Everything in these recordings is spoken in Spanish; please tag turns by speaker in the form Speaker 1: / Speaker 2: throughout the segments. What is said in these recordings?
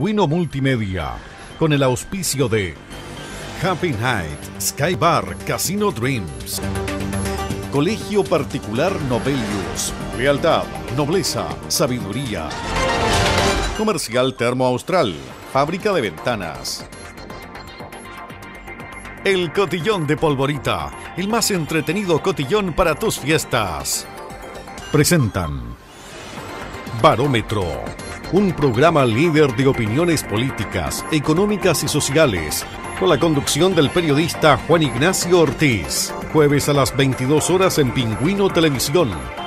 Speaker 1: Pingüino Multimedia, con el auspicio de Happy Night, Sky Bar, Casino Dreams, Colegio Particular Novelius, Lealtad, Nobleza, Sabiduría, Comercial Termo Austral, Fábrica de Ventanas, El Cotillón de Polvorita, el más entretenido cotillón para tus fiestas. Presentan Barómetro, un programa líder de opiniones políticas, económicas y sociales, con la conducción del periodista Juan Ignacio Ortiz. Jueves a las 22 horas en Pingüino Televisión.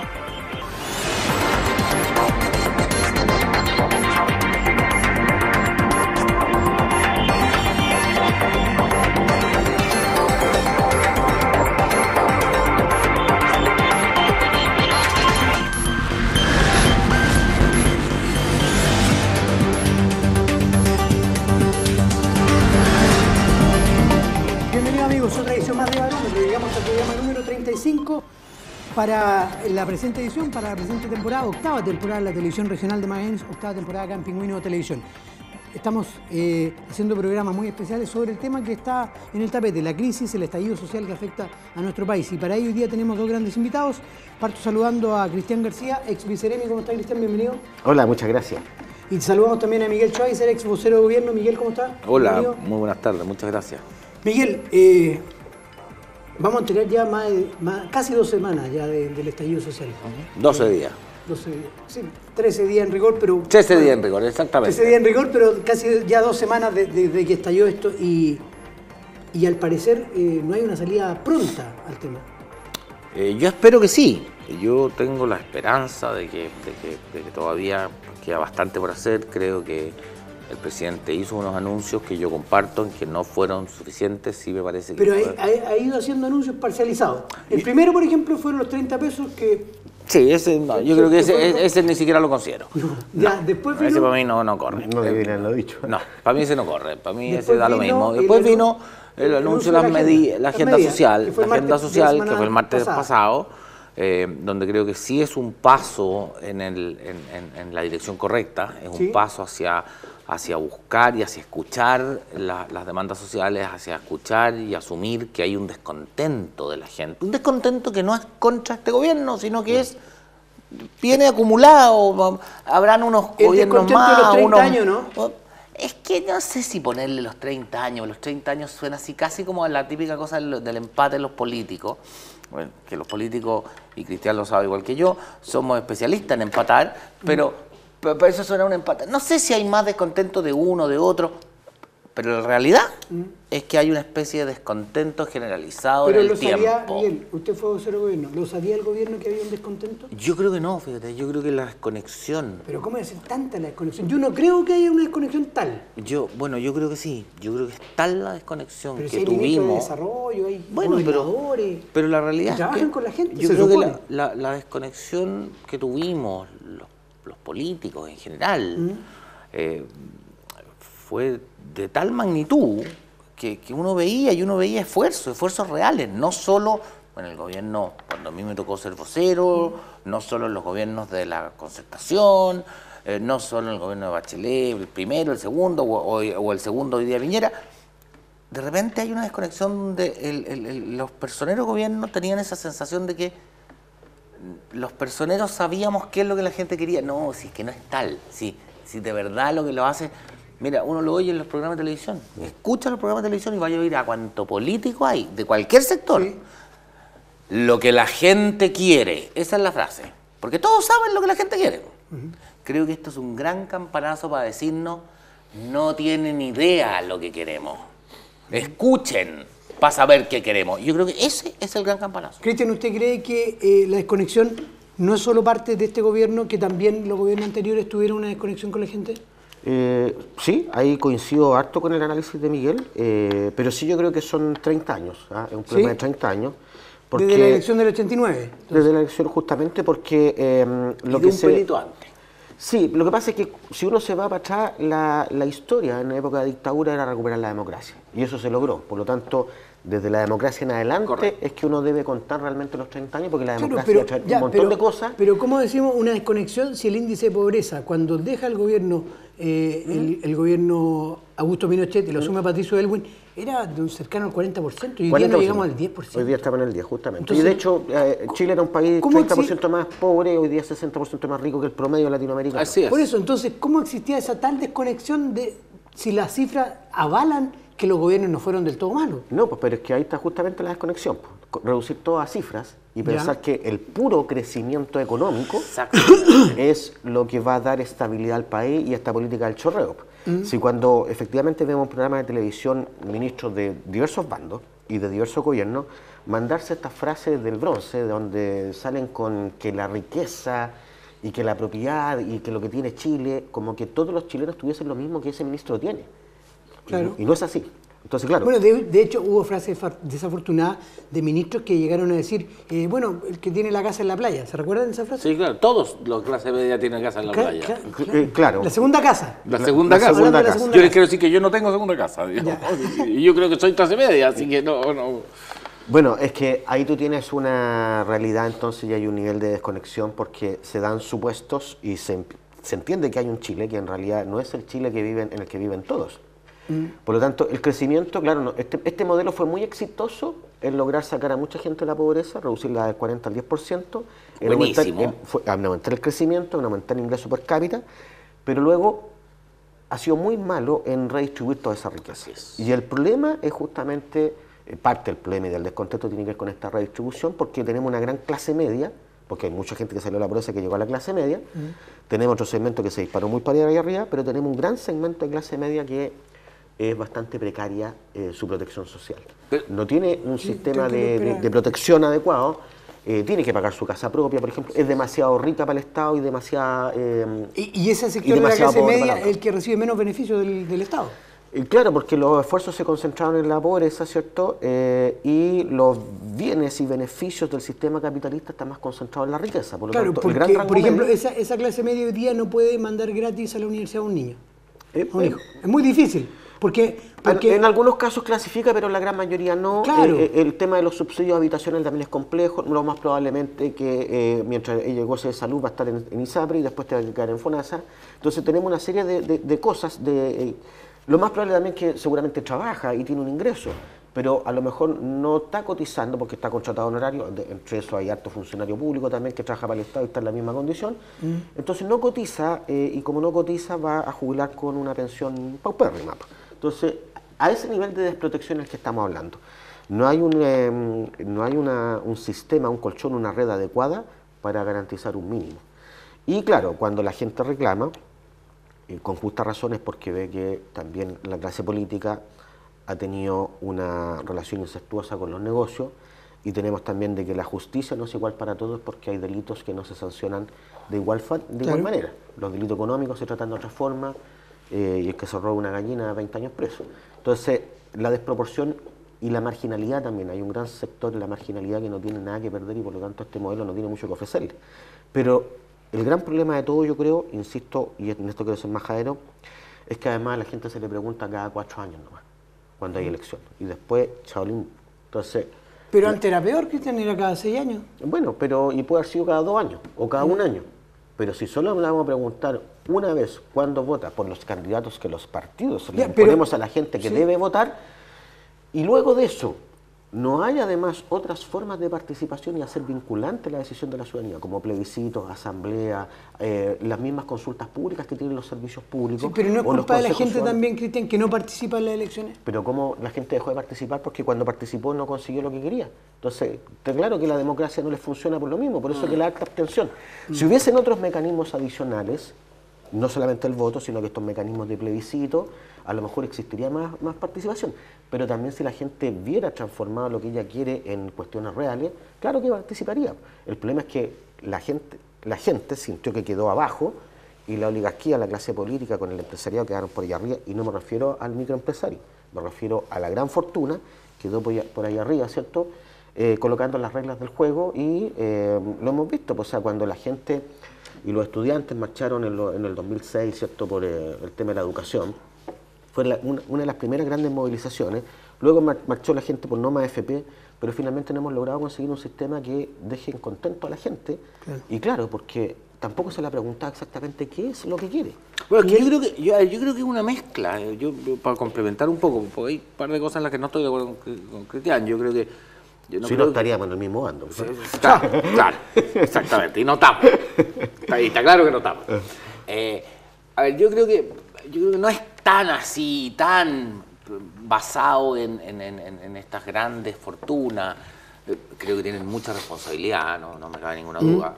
Speaker 2: Para la presente edición, para la presente temporada, octava temporada de la televisión regional de Magallanes, octava temporada acá en Pingüino Televisión. Estamos haciendo programas muy especiales sobre el tema que está en el tapete, la crisis, el estallido social que afecta a nuestro país. Y para ello hoy día tenemos dos grandes invitados. Parto saludando a Cristian García, ex viceremi. ¿Cómo está, Cristian? Bienvenido.
Speaker 3: Hola, muchas gracias.
Speaker 2: Y saludamos también a Miguel Schweizer, ex vocero de gobierno. Miguel, ¿cómo está?
Speaker 4: Hola,
Speaker 2: Bienvenido.
Speaker 4: muy buenas tardes, muchas gracias.
Speaker 2: Miguel, vamos a tener ya casi 2 semanas ya del estallido social.
Speaker 4: 12 días.
Speaker 2: 12 días. Sí, 13 días en rigor, pero...
Speaker 4: 13 días en rigor, exactamente.
Speaker 2: 13 días en rigor, pero casi ya 2 semanas desde que estalló esto y al parecer no hay una salida pronta al tema.
Speaker 4: Yo espero que sí. Yo tengo la esperanza de que todavía queda bastante por hacer. Creo que el presidente hizo unos anuncios que yo comparto, en que no fueron suficientes, sí me parece que...
Speaker 2: Pero ha ido haciendo anuncios parcializados. El primero, por ejemplo, fueron los 30 pesos que...
Speaker 4: Sí, ese no, yo creo que ese ni siquiera lo considero.
Speaker 2: Ya, después vino...
Speaker 4: Ese para mí no corre.
Speaker 3: No deberían haberlo dicho.
Speaker 4: No, para mí ese no corre, para mí
Speaker 2: Después
Speaker 4: ese da lo mismo. Después vino el anuncio de la agenda social, que fue el martes pasado, donde creo que sí es un paso en la dirección correcta, es un paso hacia buscar y hacia escuchar las demandas sociales, hacia escuchar y asumir que hay un descontento de la gente. Un descontento que no es contra este gobierno, sino que viene acumulado. Habrán unos gobiernos más.
Speaker 2: De los 30 años, ¿no?
Speaker 4: Es que no sé si ponerle los 30 años. Los 30 años suena así, casi como la típica cosa del empate de los políticos. Bueno, que los políticos, y Cristian lo sabe igual que yo, somos especialistas en empatar, pero eso suena a un empate. No sé si hay más descontento de uno o de otro, pero la realidad es que hay una especie de descontento generalizado en el tiempo.
Speaker 2: Pero Miguel, usted fue vocero de gobierno, ¿lo sabía el gobierno que había un descontento?
Speaker 4: Yo creo que no, fíjate, yo creo que la desconexión...
Speaker 2: Pero ¿cómo es tanta la desconexión? Yo no creo que haya una desconexión tal.
Speaker 4: Yo creo que sí, yo creo que es tal la desconexión
Speaker 2: pero
Speaker 4: que
Speaker 2: si hay
Speaker 4: tuvimos...
Speaker 2: de desarrollo, hay gobernadores,
Speaker 4: pero la realidad es
Speaker 2: trabajan
Speaker 4: que
Speaker 2: con la gente,
Speaker 4: yo creo que la desconexión que tuvimos los políticos en general fue de tal magnitud que uno veía esfuerzos reales, no solo en el gobierno, cuando a mí me tocó ser vocero, no solo en los gobiernos de la Concertación, no solo en el gobierno de Bachelet, el primero, el segundo, o el segundo hoy día Piñera. De repente hay una desconexión donde los personeros gobiernos tenían esa sensación de que los personeros sabíamos qué es lo que la gente quería. No, si es que no es tal, si de verdad lo que lo hace... Mira, uno lo oye en los programas de televisión, escucha los programas de televisión y vaya a oír a cuánto político hay, de cualquier sector. Sí. Lo que la gente quiere, esa es la frase, porque todos saben lo que la gente quiere. Creo que esto es un gran campanazo para decirnos, no tienen idea lo que queremos. Escuchen para saber qué queremos. Yo creo que ese es el gran campanazo.
Speaker 2: Cristian, ¿usted cree que la desconexión no es solo parte de este gobierno, que también los gobiernos anteriores tuvieron una desconexión con la gente?
Speaker 3: Sí, ahí coincido harto con el análisis de Miguel, pero sí yo creo que son 30 años, es un problema de 30 años.
Speaker 2: Porque, ¿desde la elección del 89? Entonces.
Speaker 3: Desde la elección justamente porque
Speaker 4: lo que un pelito antes.
Speaker 3: Sí, lo que pasa es que si uno se va para atrás, la historia en la época de dictadura era recuperar la democracia, y eso se logró. Por lo tanto, Desde la democracia en adelante
Speaker 5: Correcto.
Speaker 3: es que uno debe contar realmente los 30 años, porque la
Speaker 2: Claro,
Speaker 3: democracia trae un montón de cosas.
Speaker 2: Pero ¿cómo decimos una desconexión si el índice de pobreza, cuando deja el gobierno, el gobierno Augusto Pinochet y lo asume Patricio Aylwin, era de un cercano al 40%, y hoy día no llegamos al 10%?
Speaker 3: Hoy día estamos en el 10%, justamente.
Speaker 2: Entonces,
Speaker 3: y de hecho, Chile era un país
Speaker 2: ¿cómo
Speaker 3: 30% más pobre, hoy día 60% más rico que el promedio latinoamericano.
Speaker 5: Así es.
Speaker 2: Por eso, entonces, ¿cómo existía esa tal desconexión de si las cifras avalan que los gobiernos no fueron del todo malos?
Speaker 3: No, pues, pero es que ahí está justamente la desconexión. Pues. Reducir todo a cifras y pensar que el puro crecimiento económico
Speaker 4: Exacto.
Speaker 3: es lo que va a dar estabilidad al país y a esta política del chorreo. Si cuando efectivamente vemos programas de televisión, ministros de diversos bandos y de diversos gobiernos, mandarse estas frases del bronce, donde salen con que la riqueza y que la propiedad y que lo que tiene Chile, como que todos los chilenos tuviesen lo mismo que ese ministro tiene.
Speaker 2: Claro.
Speaker 3: Y no es así. Entonces, claro.
Speaker 2: Bueno, de hecho hubo frases desafortunadas de ministros que llegaron a decir, bueno, el que tiene la casa en la playa, ¿se recuerdan de esa frase?
Speaker 5: Sí, claro, todos los clase media tienen casa en la playa.
Speaker 3: Claro.
Speaker 2: La segunda casa.
Speaker 5: La segunda casa.
Speaker 3: segunda casa.
Speaker 5: Yo les quiero decir que yo no tengo segunda casa, digamos. Y yo creo que soy clase media, así que no.
Speaker 3: Bueno, es que ahí tú tienes una realidad entonces y hay un nivel de desconexión porque se dan supuestos y se entiende que hay un Chile que en realidad no es el Chile en el que viven todos. Por lo tanto, el crecimiento, claro, este modelo fue muy exitoso en lograr sacar a mucha gente de la pobreza, reducirla del 40 al 10%, en aumentar el crecimiento, en aumentar el ingreso per cápita, pero luego ha sido muy malo en redistribuir toda esa riqueza. Y el problema es justamente, parte del problema y del descontento tiene que ver con esta redistribución, porque tenemos una gran clase media, porque hay mucha gente que salió de la pobreza que llegó a la clase media, tenemos otro segmento que se disparó muy para allá arriba, pero tenemos un gran segmento de clase media que es bastante precaria su protección social. No tiene un sistema de protección adecuado, tiene que pagar su casa propia, por ejemplo, es demasiado rica para el Estado y demasiado...
Speaker 2: y ese sector de la clase media es el que recibe menos beneficios del Estado.
Speaker 3: Claro, porque los esfuerzos se concentraron en la pobreza, ¿cierto? Y los bienes y beneficios del sistema capitalista están más concentrados en la riqueza. Por lo tanto,
Speaker 2: porque,
Speaker 3: el gran rango
Speaker 2: por ejemplo,
Speaker 3: medio,
Speaker 2: esa clase media hoy día no puede mandar gratis a la universidad a un niño, a un hijo. Es muy difícil. Porque
Speaker 3: en algunos casos clasifica, pero en la gran mayoría no.
Speaker 2: Claro.
Speaker 3: El tema de los subsidios habitacionales también es complejo. Lo más probablemente que mientras ella goce de salud va a estar en ISAPRE y después te va a quedar en FONASA. Entonces tenemos una serie de cosas. Lo más probable también es que seguramente trabaja y tiene un ingreso, pero a lo mejor no está cotizando porque está contratado honorario. Entre eso hay harto funcionario público también que trabaja para el Estado y está en la misma condición. Entonces no cotiza y como no cotiza va a jubilar con una pensión paupérrima. Entonces, a ese nivel de desprotección es el que estamos hablando. No hay un sistema, un colchón, una red adecuada para garantizar un mínimo. Y claro, cuando la gente reclama, con justas razones, porque ve que también la clase política ha tenido una relación incestuosa con los negocios, y tenemos también de que la justicia no es igual para todos porque hay delitos que no se sancionan de igual manera. Los delitos económicos se tratan de otra forma, y el que se roba una gallina 20 años preso. Entonces, la desproporción y la marginalidad también. Hay un gran sector de la marginalidad que no tiene nada que perder y por lo tanto este modelo no tiene mucho que ofrecerle. Pero el gran problema de todo, yo creo, insisto, y en esto quiero ser majadero, es que además a la gente se le pregunta cada 4 años nomás, cuando hay elección. Y después, chaolín. Entonces...
Speaker 2: Pero antes era peor, Cristian, era cada 6 años.
Speaker 3: Bueno, pero y puede haber sido cada 2 años o cada 1 año. Pero si solo le vamos a preguntar una vez cuándo vota por los candidatos que los partidos le imponemos a la gente que debe votar, y luego de eso no hay además otras formas de participación y hacer vinculante la decisión de la ciudadanía, como plebiscitos, asamblea, las mismas consultas públicas que tienen los servicios públicos.
Speaker 2: Sí, pero no es culpa de la gente también, Cristian, que no participa en las elecciones.
Speaker 3: Pero ¿cómo la gente dejó de participar? Porque cuando participó no consiguió lo que quería. Entonces, está claro que la democracia no les funciona por lo mismo, por eso que la alta abstención. Si hubiesen otros mecanismos adicionales, no solamente el voto, sino que estos mecanismos de plebiscito, a lo mejor existiría más participación. Pero también si la gente viera transformado lo que ella quiere en cuestiones reales, claro que participaría. El problema es que la gente sintió que quedó abajo y la oligarquía, la clase política con el empresariado quedaron por allá arriba, y no me refiero al microempresario, me refiero a la gran fortuna, quedó por allá arriba, ¿cierto? Colocando las reglas del juego y lo hemos visto, pues, o sea, cuando la gente y los estudiantes marcharon en el 2006, ¿cierto?, por el tema de la educación, fue una de las primeras grandes movilizaciones, luego marchó la gente por no más AFP, pero finalmente no hemos logrado conseguir un sistema que deje contento a la gente. Claro. Y claro, porque tampoco se le ha preguntado exactamente qué es lo que quiere.
Speaker 4: Bueno, yo creo que es una mezcla. Yo, para complementar un poco, porque hay un par de cosas en las que no estoy de acuerdo con Cristian. Yo creo que...
Speaker 3: si no estaríamos en el mismo bando.
Speaker 4: Claro, exactamente. Y no estamos. Está claro que no estamos. A ver, yo creo que no es tan así, tan basado en estas grandes fortunas. Creo que tienen mucha responsabilidad, no me cabe ninguna duda.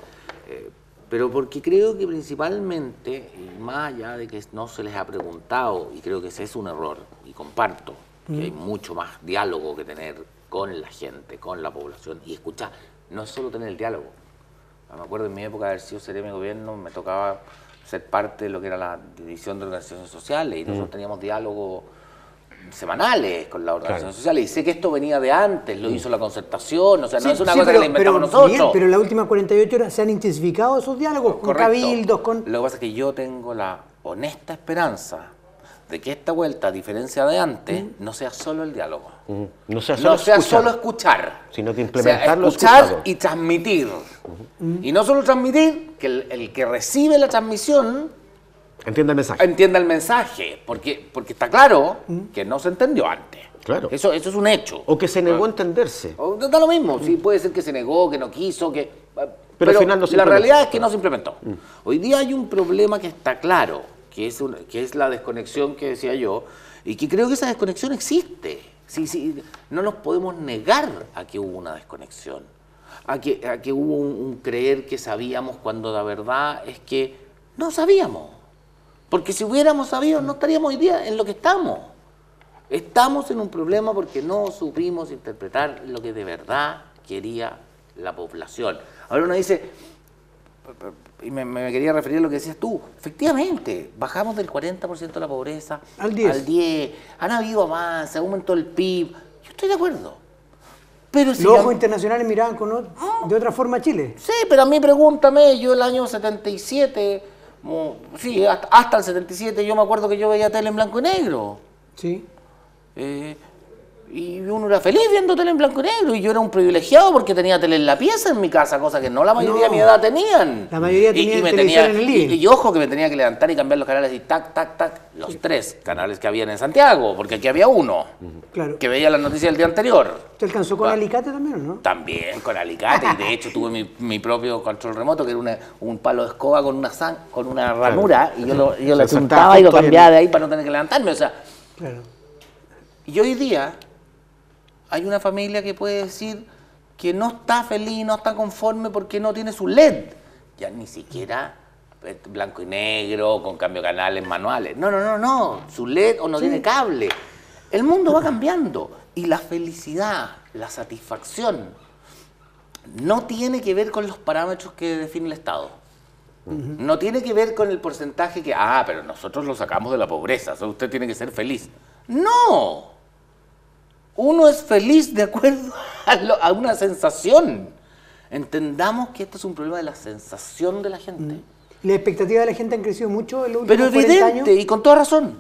Speaker 4: Pero porque creo que principalmente, y más allá de que no se les ha preguntado, y creo que ese es un error, y comparto, que hay mucho más diálogo que tener con la gente, con la población, y escuchar, no es solo tener el diálogo. Me acuerdo en mi época de haber sido seremi de gobierno, me tocaba ser parte de lo que era la división de organizaciones sociales, y nosotros teníamos diálogos semanales con las organizaciones sociales, y sé que esto venía de antes, lo hizo la concertación, o sea, no es una cosa que la inventamos nosotros.
Speaker 2: Bien, pero en las últimas 48 horas se han intensificado esos diálogos con cabildos, con...
Speaker 4: Lo que pasa es que yo tengo la honesta esperanza de que esta vuelta, a diferencia de antes, no sea solo el diálogo.
Speaker 3: No sea solo
Speaker 4: escuchar,
Speaker 3: sino que implementarlo,
Speaker 4: escuchar y transmitir. Y no solo transmitir, que el que recibe la transmisión
Speaker 3: entienda el mensaje.
Speaker 4: Porque está claro que no se entendió antes.
Speaker 3: Claro.
Speaker 4: Eso es un hecho.
Speaker 3: O que se negó a entenderse.
Speaker 4: Da lo mismo, sí, puede ser que se negó, que no quiso,
Speaker 3: pero al final no se
Speaker 4: la realidad es que no se implementó. Hoy día hay un problema que está claro, que es la desconexión que decía yo, y que creo que esa desconexión existe. Sí, no nos podemos negar a que hubo una desconexión, a que hubo un creer que sabíamos cuando la verdad es que no sabíamos. Porque si hubiéramos sabido, no estaríamos hoy día en lo que estamos. Estamos en un problema porque no supimos interpretar lo que de verdad quería la población. Ahora uno dice, y me quería referir a lo que decías tú, efectivamente, bajamos del 40% de la pobreza
Speaker 2: al 10%.
Speaker 4: Han habido avances, aumentó el PIB, yo estoy de acuerdo. Pero si
Speaker 2: los ojos internacionales miraban de otra forma a Chile.
Speaker 4: Sí, pero a mí pregúntame, yo el año 77... Sí, hasta el 77 yo me acuerdo que yo veía tele en blanco y negro.
Speaker 2: Sí.
Speaker 4: Y uno era feliz viendo tele en blanco y negro, y yo era un privilegiado porque tenía tele en la pieza en mi casa, cosa que no la mayoría de mi edad tenían.
Speaker 2: La mayoría tenía televisión en el living.
Speaker 4: Y ojo que me tenía que levantar y cambiar los canales y tac, tac, tac, los 3 canales que habían en Santiago, porque aquí había uno,
Speaker 2: claro,
Speaker 4: que veía las noticias del día anterior.
Speaker 2: ¿Te alcanzó con alicate también o no?
Speaker 4: También con alicate, y de hecho tuve mi propio control remoto, que era un palo de escoba con una ranura, y yo le apuntaba y lo cambiaba de ahí para no tener que levantarme, o sea.
Speaker 2: Claro.
Speaker 4: Y hoy día hay una familia que puede decir que no está feliz, no está conforme porque no tiene su LED. Ya ni siquiera blanco y negro, con cambio de canales manuales. No. Su LED o no tiene cable. El mundo va cambiando. Y la felicidad, la satisfacción, no tiene que ver con los parámetros que define el Estado. No tiene que ver con el porcentaje que, pero nosotros lo sacamos de la pobreza, o usted tiene que ser feliz. ¡No! Uno es feliz de acuerdo a una sensación. Entendamos que esto es un problema de la sensación de la gente.
Speaker 2: Las expectativas de la gente han crecido mucho en los últimos 40
Speaker 4: años. Pero
Speaker 2: evidente,
Speaker 4: y con toda razón.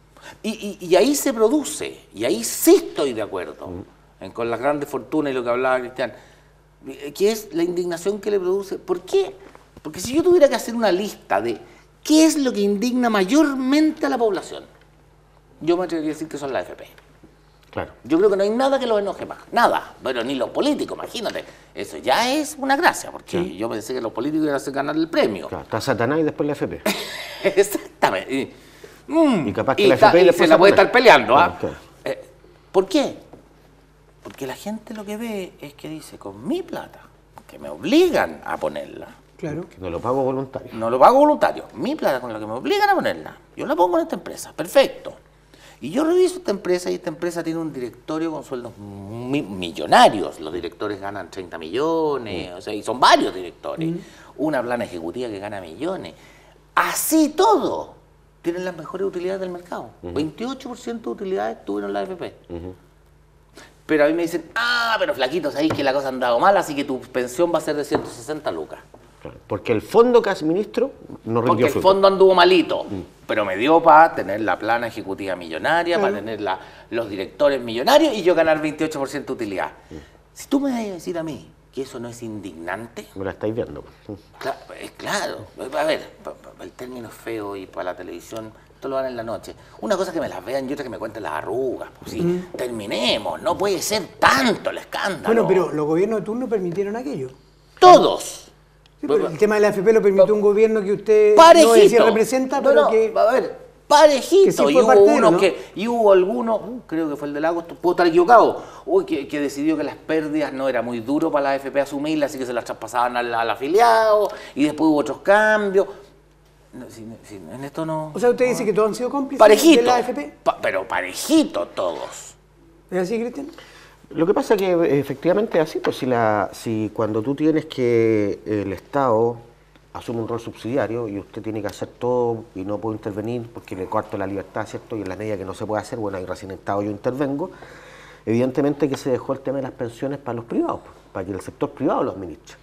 Speaker 4: Y ahí se produce, y ahí sí estoy de acuerdo, con las grandes fortunas y lo que hablaba Cristian, que es la indignación que le produce. ¿Por qué? Porque si yo tuviera que hacer una lista de qué es lo que indigna mayormente a la población, yo me atrevería a decir que son las AFP.
Speaker 3: Claro.
Speaker 4: Yo creo que no hay nada que los enoje más. Nada. Bueno, ni los políticos, imagínate. Eso ya es una gracia, porque yo pensé que los políticos iban a hacer ganar el premio.
Speaker 3: Claro, está Satanás y después la AFP.
Speaker 4: Exactamente.
Speaker 3: Y capaz que la AFP
Speaker 4: se la puede estar peleando.
Speaker 3: Claro.
Speaker 4: ¿Por qué? Porque la gente lo que ve es que dice, con mi plata, que me obligan a ponerla.
Speaker 2: Claro.
Speaker 3: Que no lo pago voluntario.
Speaker 4: No lo pago voluntario. Mi plata con la que me obligan a ponerla. Yo la pongo en esta empresa. Perfecto. Y yo reviso esta empresa y esta empresa tiene un directorio con sueldos millonarios. Los directores ganan 30 millones, o sea, y son varios directores. Una plana ejecutiva que gana millones. Así todo, tienen las mejores utilidades del mercado. 28% de utilidades tuvieron la AFP. Pero a mí me dicen, pero flaquitos, ahí que la cosa ha andado mal, así que tu pensión va a ser de 160 lucas.
Speaker 3: Claro, porque el fondo que administro no rindió
Speaker 4: Porque el
Speaker 3: fruto.
Speaker 4: fondo anduvo malito, pero me dio para tener la plana ejecutiva millonaria, para tener los directores millonarios y yo ganar 28% de utilidad. Si tú me vas a decir a mí que eso no es indignante,
Speaker 3: Me la estáis viendo.
Speaker 4: claro, a ver, el término es feo y para la televisión, esto lo dan en la noche. Una cosa que me las vean y otra que me cuenten las arrugas. Pues sí, terminemos, no puede ser tanto el escándalo.
Speaker 2: Bueno, pero los gobiernos de turno permitieron aquello.
Speaker 4: Todos.
Speaker 2: Sí, pero el tema de la AFP lo permitió un gobierno que usted
Speaker 4: Parejito.
Speaker 2: no decía representa,
Speaker 4: No,
Speaker 2: pero
Speaker 4: no,
Speaker 2: que...
Speaker 4: a ver, parejito.
Speaker 2: que sí
Speaker 4: y
Speaker 2: fue
Speaker 4: hubo
Speaker 2: parte de él,
Speaker 4: unos
Speaker 2: ¿no?
Speaker 4: y hubo algunos, creo que fue el del agosto, puedo estar equivocado, que decidió que las pérdidas no era muy duro para la AFP asumirlas, así que se las traspasaban al afiliado, y después hubo otros cambios. No, en esto no...
Speaker 2: O sea, usted dice que todos han sido cómplices
Speaker 4: Parejito.
Speaker 2: de la AFP.
Speaker 4: Pero parejito todos.
Speaker 2: ¿Es así, Cristian?
Speaker 3: Lo que pasa es que efectivamente es así, pues si cuando tú tienes que el Estado asume un rol subsidiario y usted tiene que hacer todo y no puede intervenir porque le corto la libertad, ¿cierto? Y en la medida que no se puede hacer, bueno, ahí recién Estado yo intervengo, evidentemente que se dejó el tema de las pensiones para los privados, pues, para que el sector privado lo administre.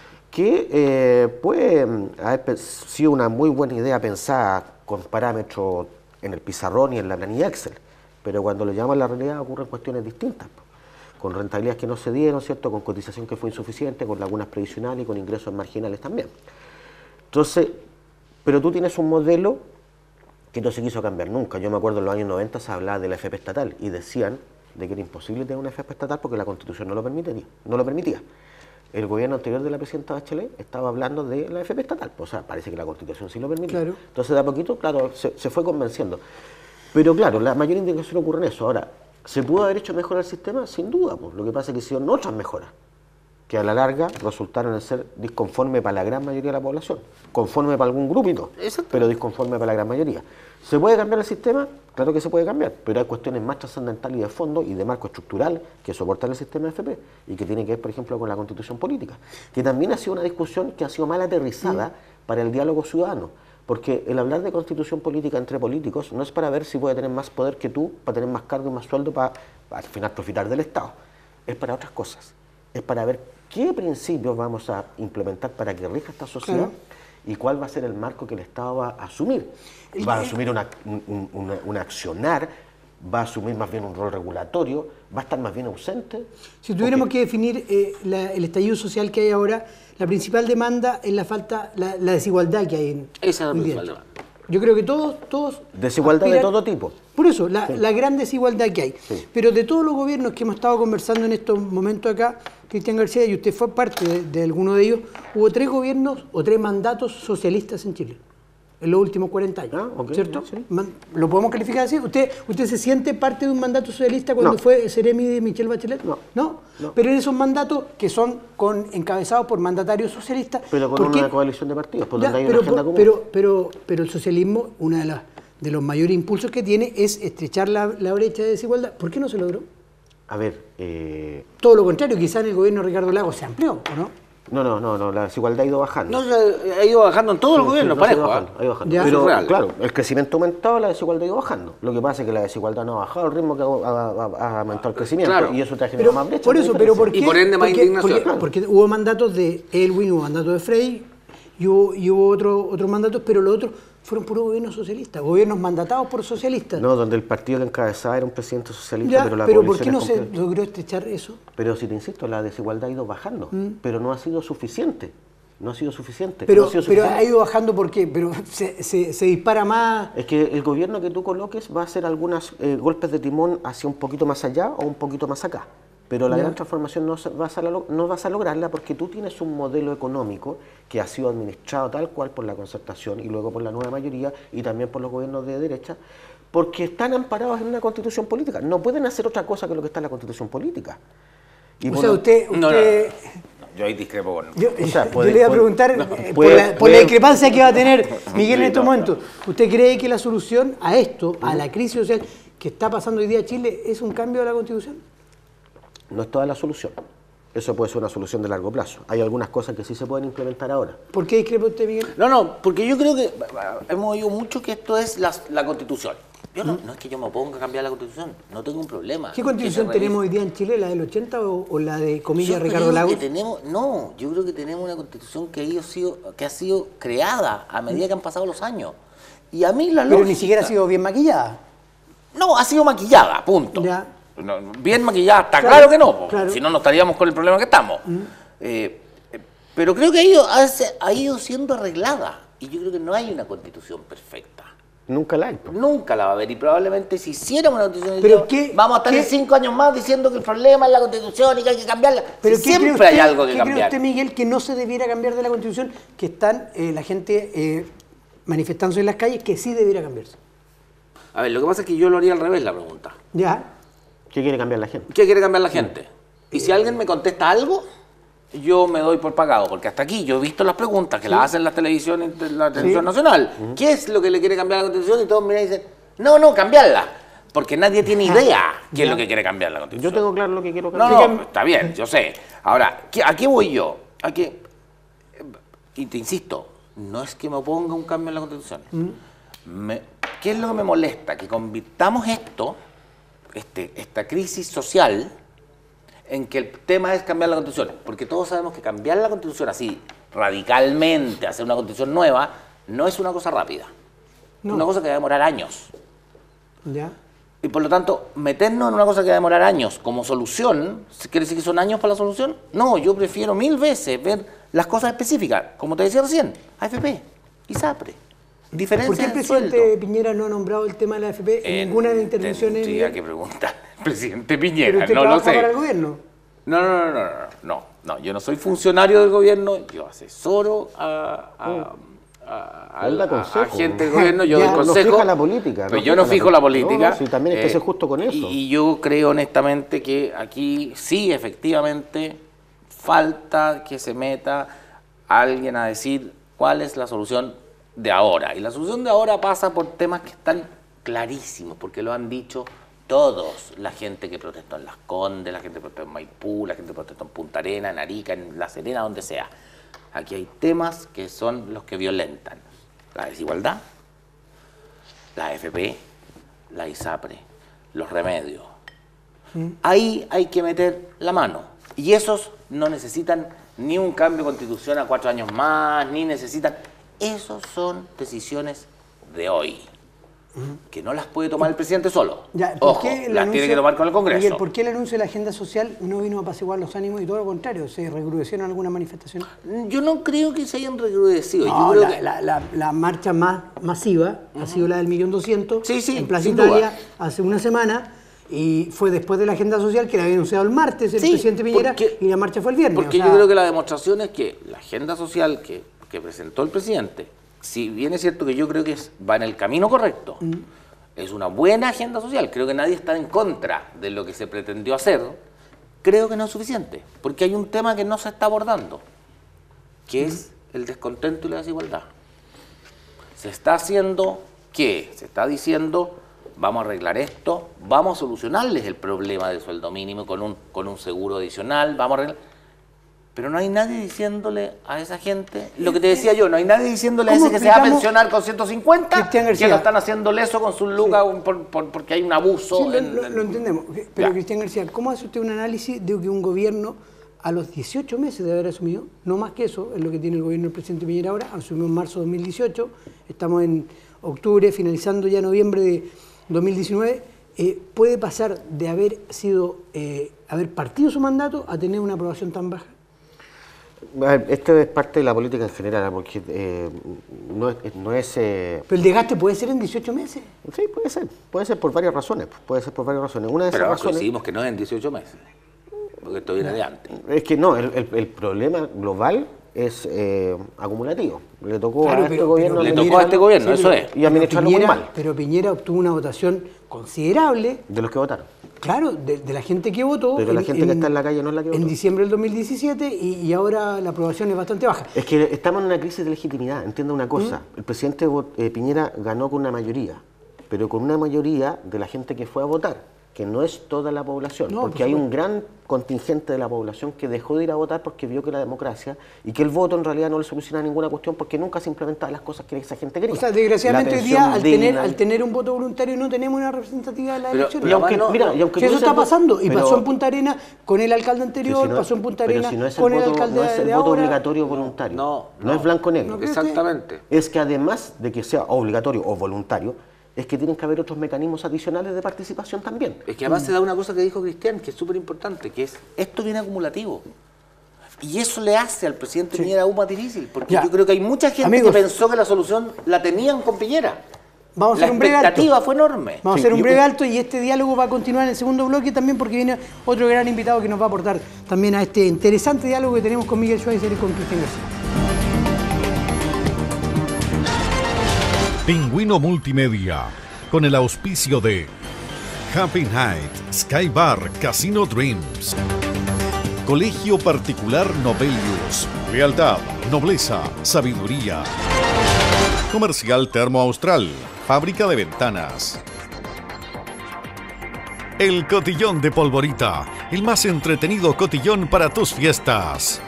Speaker 3: Que puede haber sido una muy buena idea pensada con parámetros en el pizarrón y en la planilla Excel, pero cuando lo llevamos a la realidad ocurren cuestiones distintas, pues, con rentabilidades que no se dieron, ¿cierto? Con cotización que fue insuficiente, con lagunas previsionales y con ingresos marginales también. Entonces, pero tú tienes un modelo que no se quiso cambiar nunca. Yo me acuerdo en los años 90 se hablaba de la AFP estatal y decían de que era imposible tener una AFP estatal porque la Constitución no lo permitía. El gobierno anterior de la presidenta Bachelet estaba hablando de la AFP estatal, o sea, parece que la Constitución sí lo permitía.
Speaker 2: Claro.
Speaker 3: Entonces, de a poquito, claro, se fue convenciendo. Pero claro, la mayor indignación ocurre en eso. Ahora, ¿se pudo haber hecho mejor el sistema? Sin duda, pues. Lo que pasa es que hicieron otras mejoras, que a la larga resultaron en ser disconforme para la gran mayoría de la población, conforme para algún grupito, pero disconforme para la gran mayoría. ¿Se puede cambiar el sistema? Claro que se puede cambiar, pero hay cuestiones más trascendentales y de fondo y de marco estructural que soportan el sistema de FP y que tiene que ver, por ejemplo, con la Constitución política, que también ha sido una discusión que ha sido mal aterrizada para el diálogo ciudadano, porque el hablar de Constitución política entre políticos no es para ver si puede tener más poder que tú, para tener más cargo y más sueldo, para al final profitar del Estado. Es para otras cosas, es para ver qué principios vamos a implementar para que rija esta sociedad. Claro. Y cuál va a ser el marco que el Estado va a asumir. Va a asumir un accionar, va a asumir más bien un rol regulatorio, va a estar más bien ausente.
Speaker 2: Si tuviéramos que definir el estallido social que hay ahora, la principal demanda es la desigualdad que hay en...
Speaker 4: Esa es la principal demanda.
Speaker 2: Yo creo que todos
Speaker 3: desigualdad aspiran, de todo tipo.
Speaker 2: Por eso, la gran desigualdad que hay. Sí. Pero de todos los gobiernos que hemos estado conversando en estos momentos acá, Cristian García, y usted fue parte de alguno de ellos, hubo 3 gobiernos o 3 mandatos socialistas en Chile, en los últimos 40 años, okay, ¿cierto? Sí. ¿Lo podemos calificar así? ¿Usted se siente parte de un mandato socialista cuando fue Seremi de Michelle Bachelet?
Speaker 3: No.
Speaker 2: Pero en esos mandatos que son encabezados por mandatarios socialistas...
Speaker 3: Pero con una coalición de partidos, por donde hay una agenda común.
Speaker 2: Pero el socialismo, uno de los mayores impulsos que tiene es estrechar la brecha de desigualdad. ¿Por qué no se logró?
Speaker 3: A ver...
Speaker 2: Todo lo contrario, quizá en el gobierno de Ricardo Lagos se amplió, ¿o no?
Speaker 3: No, la desigualdad ha ido bajando.
Speaker 4: No, ha ido bajando en todos los gobiernos, parejo.
Speaker 3: Ha ido bajando. Pero claro, el crecimiento ha aumentado, la desigualdad ha ido bajando. Lo que pasa es que la desigualdad no ha bajado al ritmo que ha aumentado el crecimiento, claro. Y eso te ha generado más brecha.
Speaker 2: Por eso, pero ¿por qué?
Speaker 4: Y por ende más indignación.
Speaker 2: Porque hubo mandatos de Elwin, hubo mandatos de Frey, y hubo otros mandatos, pero los otros fueron puros gobiernos socialistas, gobiernos mandatados por socialistas.
Speaker 3: No, donde el partido que encabezaba era un presidente socialista, pero
Speaker 2: ¿por qué no se logró estrechar eso?
Speaker 3: Pero si te insisto, la desigualdad ha ido bajando, pero no ha sido suficiente. No ha sido suficiente.
Speaker 2: Pero ha ido bajando ¿por qué? Pero se dispara más...
Speaker 3: Es que el gobierno que tú coloques va a hacer algunos golpes de timón hacia un poquito más allá o un poquito más acá. Pero la gran transformación no vas a lograrla porque tú tienes un modelo económico que ha sido administrado tal cual por la concertación y luego por la nueva mayoría y también por los gobiernos de derecha, porque están amparados en una constitución política. No pueden hacer otra cosa que lo que está en la constitución política.
Speaker 2: Y o sea, usted...
Speaker 4: No, yo ahí discrepo con...
Speaker 2: Yo le iba a preguntar, por la discrepancia que va a tener Miguel en estos momentos, ¿usted cree que la solución a esto, a la crisis social que está pasando hoy día en Chile, es un cambio de la constitución?
Speaker 3: No es toda la solución. Eso puede ser una solución de largo plazo. Hay algunas cosas que sí se pueden implementar ahora.
Speaker 2: ¿Por qué discrepa usted, Miguel?
Speaker 4: No, porque yo creo que hemos oído mucho que esto es la Constitución. Yo no es que yo me oponga a cambiar la Constitución, no tengo un problema.
Speaker 2: ¿Qué Constitución tenemos hoy día en Chile? ¿La del 80 o la de, comillas, Ricardo Lagos?
Speaker 4: Yo creo que tenemos una Constitución que ha sido creada a medida que han pasado los años. Y a mí
Speaker 2: Pero ni siquiera ha sido bien maquillada.
Speaker 4: No, ha sido maquillada, punto.
Speaker 2: Ya.
Speaker 4: No, bien maquillada, está claro que no,
Speaker 2: claro.
Speaker 4: Si no, no estaríamos con el problema que estamos. Pero creo que ha ido siendo arreglada. Y yo creo que no hay una Constitución perfecta.
Speaker 3: Nunca la hay.
Speaker 4: Nunca la va a haber. Y probablemente si hiciéramos una Constitución,
Speaker 2: ¿Pero
Speaker 4: vamos a estar en 5 años más diciendo que el problema es la Constitución y que hay que cambiarla.
Speaker 2: Pero
Speaker 4: Si siempre hay algo que
Speaker 2: ¿qué
Speaker 4: cambiar.
Speaker 2: cree usted, Miguel, que no se debiera cambiar de la Constitución, que están la gente manifestándose en las calles, que sí debiera cambiarse?
Speaker 4: A ver, lo que pasa es que yo lo haría al revés la pregunta.
Speaker 2: Ya.
Speaker 3: ¿Qué quiere cambiar la gente?
Speaker 4: ¿Qué quiere cambiar la gente? Y si alguien me contesta algo, yo me doy por pagado, porque hasta aquí yo he visto las preguntas que las hacen las televisiones, la televisión nacional. ¿Qué es lo que le quiere cambiar a la Constitución? Y todos me dicen, no, cambiarla. Porque nadie tiene idea qué es lo que quiere cambiar la Constitución.
Speaker 3: Yo tengo claro lo que quiero cambiar.
Speaker 4: No, está bien, yo sé. Ahora, ¿a qué voy yo? Y te insisto, no es que me oponga un cambio en la Constitución. ¿Qué es lo que me molesta? Que convirtamos esta crisis social en que el tema es cambiar la Constitución. Porque todos sabemos que cambiar la Constitución así, radicalmente, hacer una Constitución nueva, no es una cosa rápida. Es una cosa que va a demorar años.
Speaker 2: Ya.
Speaker 4: Y por lo tanto, meternos en una cosa que va a demorar años como solución, ¿quiere decir que son años para la solución? No, yo prefiero 1000 veces ver las cosas específicas, como te decía recién, AFP, ISAPRE, diferencia
Speaker 2: ¿Por qué el
Speaker 4: de
Speaker 2: presidente
Speaker 4: sueldo.
Speaker 2: Piñera no ha nombrado el tema de la AFP en ninguna de las intervenciones?
Speaker 4: Tendría que preguntar al presidente
Speaker 2: ¿Pero
Speaker 4: Piñera,
Speaker 2: usted
Speaker 4: no lo
Speaker 2: trabaja
Speaker 4: sé.
Speaker 2: para el gobierno?
Speaker 4: No, yo no soy funcionario del gobierno, yo asesoro a gente del gobierno, yo doy consejo.
Speaker 3: No fija la política.
Speaker 4: Pero yo no fijo la política.
Speaker 3: Sí, también hay que ser justo con eso.
Speaker 4: Y yo creo honestamente que aquí sí, efectivamente, falta que se meta alguien a decir cuál es la solución de ahora. Y la solución de ahora pasa por temas que están clarísimos, porque lo han dicho todos. La gente que protestó en Las Condes, la gente que protestó en Maipú, la gente que protestó en Punta Arenas, en Arica, en La Serena, donde sea. Aquí hay temas que son los que violentan la desigualdad, la AFP, la ISAPRE, los remedios. Ahí hay que meter la mano. Y esos no necesitan ni un cambio de constitución a 4 años más, ni necesitan... Esos son decisiones de hoy, que no las puede tomar el presidente solo.
Speaker 2: Ya,
Speaker 4: Ojo, las tiene que tomar con el Congreso.
Speaker 2: Miguel, ¿por qué el anuncio de la agenda social no vino a apaciguar los ánimos y todo lo contrario? ¿Se recrudecieron algunas manifestaciones?
Speaker 4: Yo no creo que se hayan recrudecido.
Speaker 2: No,
Speaker 4: yo creo que...
Speaker 2: la marcha más masiva ha sido la del 1.200.000
Speaker 4: Sí,
Speaker 2: en Plaza
Speaker 4: sin
Speaker 2: Italia
Speaker 4: duda.
Speaker 2: hace una semana, y fue después de la agenda social que la había anunciado el martes el presidente Piñera, y la marcha fue el viernes.
Speaker 4: Porque yo creo que la demostración es que la agenda social que presentó el presidente, si bien es cierto que yo creo que va en el camino correcto, es una buena agenda social, creo que nadie está en contra de lo que se pretendió hacer, creo que no es suficiente, porque hay un tema que no se está abordando, que es el descontento y la desigualdad. Se está haciendo ¿qué? Se está diciendo, vamos a arreglar esto, vamos a solucionarles el problema del sueldo mínimo con un seguro adicional, vamos a arreglar... Pero no hay nadie diciéndole a esa gente, lo que te decía yo, no hay nadie diciéndole a ese que se va a pensionar con 150, que lo están haciendo leso con sus lucas porque hay un abuso.
Speaker 2: Sí, lo entendemos. Pero Cristian García, ¿cómo hace usted un análisis de que un gobierno a los 18 meses de haber asumido, no más que eso, es lo que tiene el gobierno del presidente Piñera ahora, asumió en marzo de 2018, estamos en octubre, finalizando ya noviembre de 2019, puede pasar de haber partido su mandato a tener una aprobación tan baja?
Speaker 3: Esto es parte de la política en general, porque no es...
Speaker 2: ¿Pero el desgaste puede ser en 18 meses?
Speaker 3: Sí, puede ser por varias razones. Una de esas
Speaker 4: Pero
Speaker 3: razones...
Speaker 4: decidimos que no es en 18 meses, porque esto viene de antes.
Speaker 3: Es que no, el problema global es acumulativo. Le tocó a este gobierno...
Speaker 4: Le tocó a este gobierno, eso es.
Speaker 3: Y administrarlo muy mal.
Speaker 2: Pero Piñera obtuvo una votación considerable.
Speaker 3: De los que votaron.
Speaker 2: Claro, de la gente que votó.
Speaker 3: Pero la gente que está en la calle no es la que votó.
Speaker 2: En diciembre del 2017 y ahora la aprobación es bastante baja.
Speaker 3: Es que estamos en una crisis de legitimidad, entienda una cosa. El presidente Piñera ganó con una mayoría, pero con una mayoría de la gente que fue a votar, que no es toda la población,
Speaker 2: No,
Speaker 3: porque hay un gran contingente de la población que dejó de ir a votar porque vio que la democracia y que el voto en realidad no le soluciona ninguna cuestión porque nunca se implementaban las cosas que esa gente quería.
Speaker 2: O sea, desgraciadamente hoy día,
Speaker 3: digna,
Speaker 2: al tener un voto voluntario, no tenemos una representatividad de las elecciones.
Speaker 3: Y aunque, mira, y aunque
Speaker 2: si eso está pasando, y
Speaker 3: pero,
Speaker 2: pasó en Punta Arenas con el alcalde anterior,
Speaker 3: si no,
Speaker 2: pasó en Punta Arenas
Speaker 3: si no
Speaker 2: con el alcalde
Speaker 3: no es el
Speaker 2: de
Speaker 3: voto
Speaker 2: ahora.
Speaker 3: obligatorio o voluntario. No es blanco-negro.
Speaker 2: No,
Speaker 5: Exactamente.
Speaker 3: Es que además de que sea obligatorio o voluntario, es que tienen que haber otros mecanismos adicionales de participación también.
Speaker 4: Es que además se da una cosa que dijo Cristian, que es súper importante, que es, esto viene acumulativo. Y eso le hace al presidente Piñera aún más difícil, porque yo creo que hay mucha gente que pensó que la solución la tenían con Piñera.
Speaker 2: Vamos a hacer un breve alto.
Speaker 4: La expectativa fue enorme.
Speaker 2: Vamos a hacer un breve alto y este diálogo va a continuar en el segundo bloque también porque viene otro gran invitado que nos va a aportar también a este interesante diálogo que tenemos con Miguel Schweizer y con Cristian García.
Speaker 1: Pingüino Multimedia, con el auspicio de Happy Night, Sky Bar, Casino Dreams, Colegio Particular Nobelius, Lealtad, Nobleza, Sabiduría, Comercial Termo Austral, Fábrica de Ventanas. El Cotillón de Polvorita, el más entretenido cotillón para tus fiestas.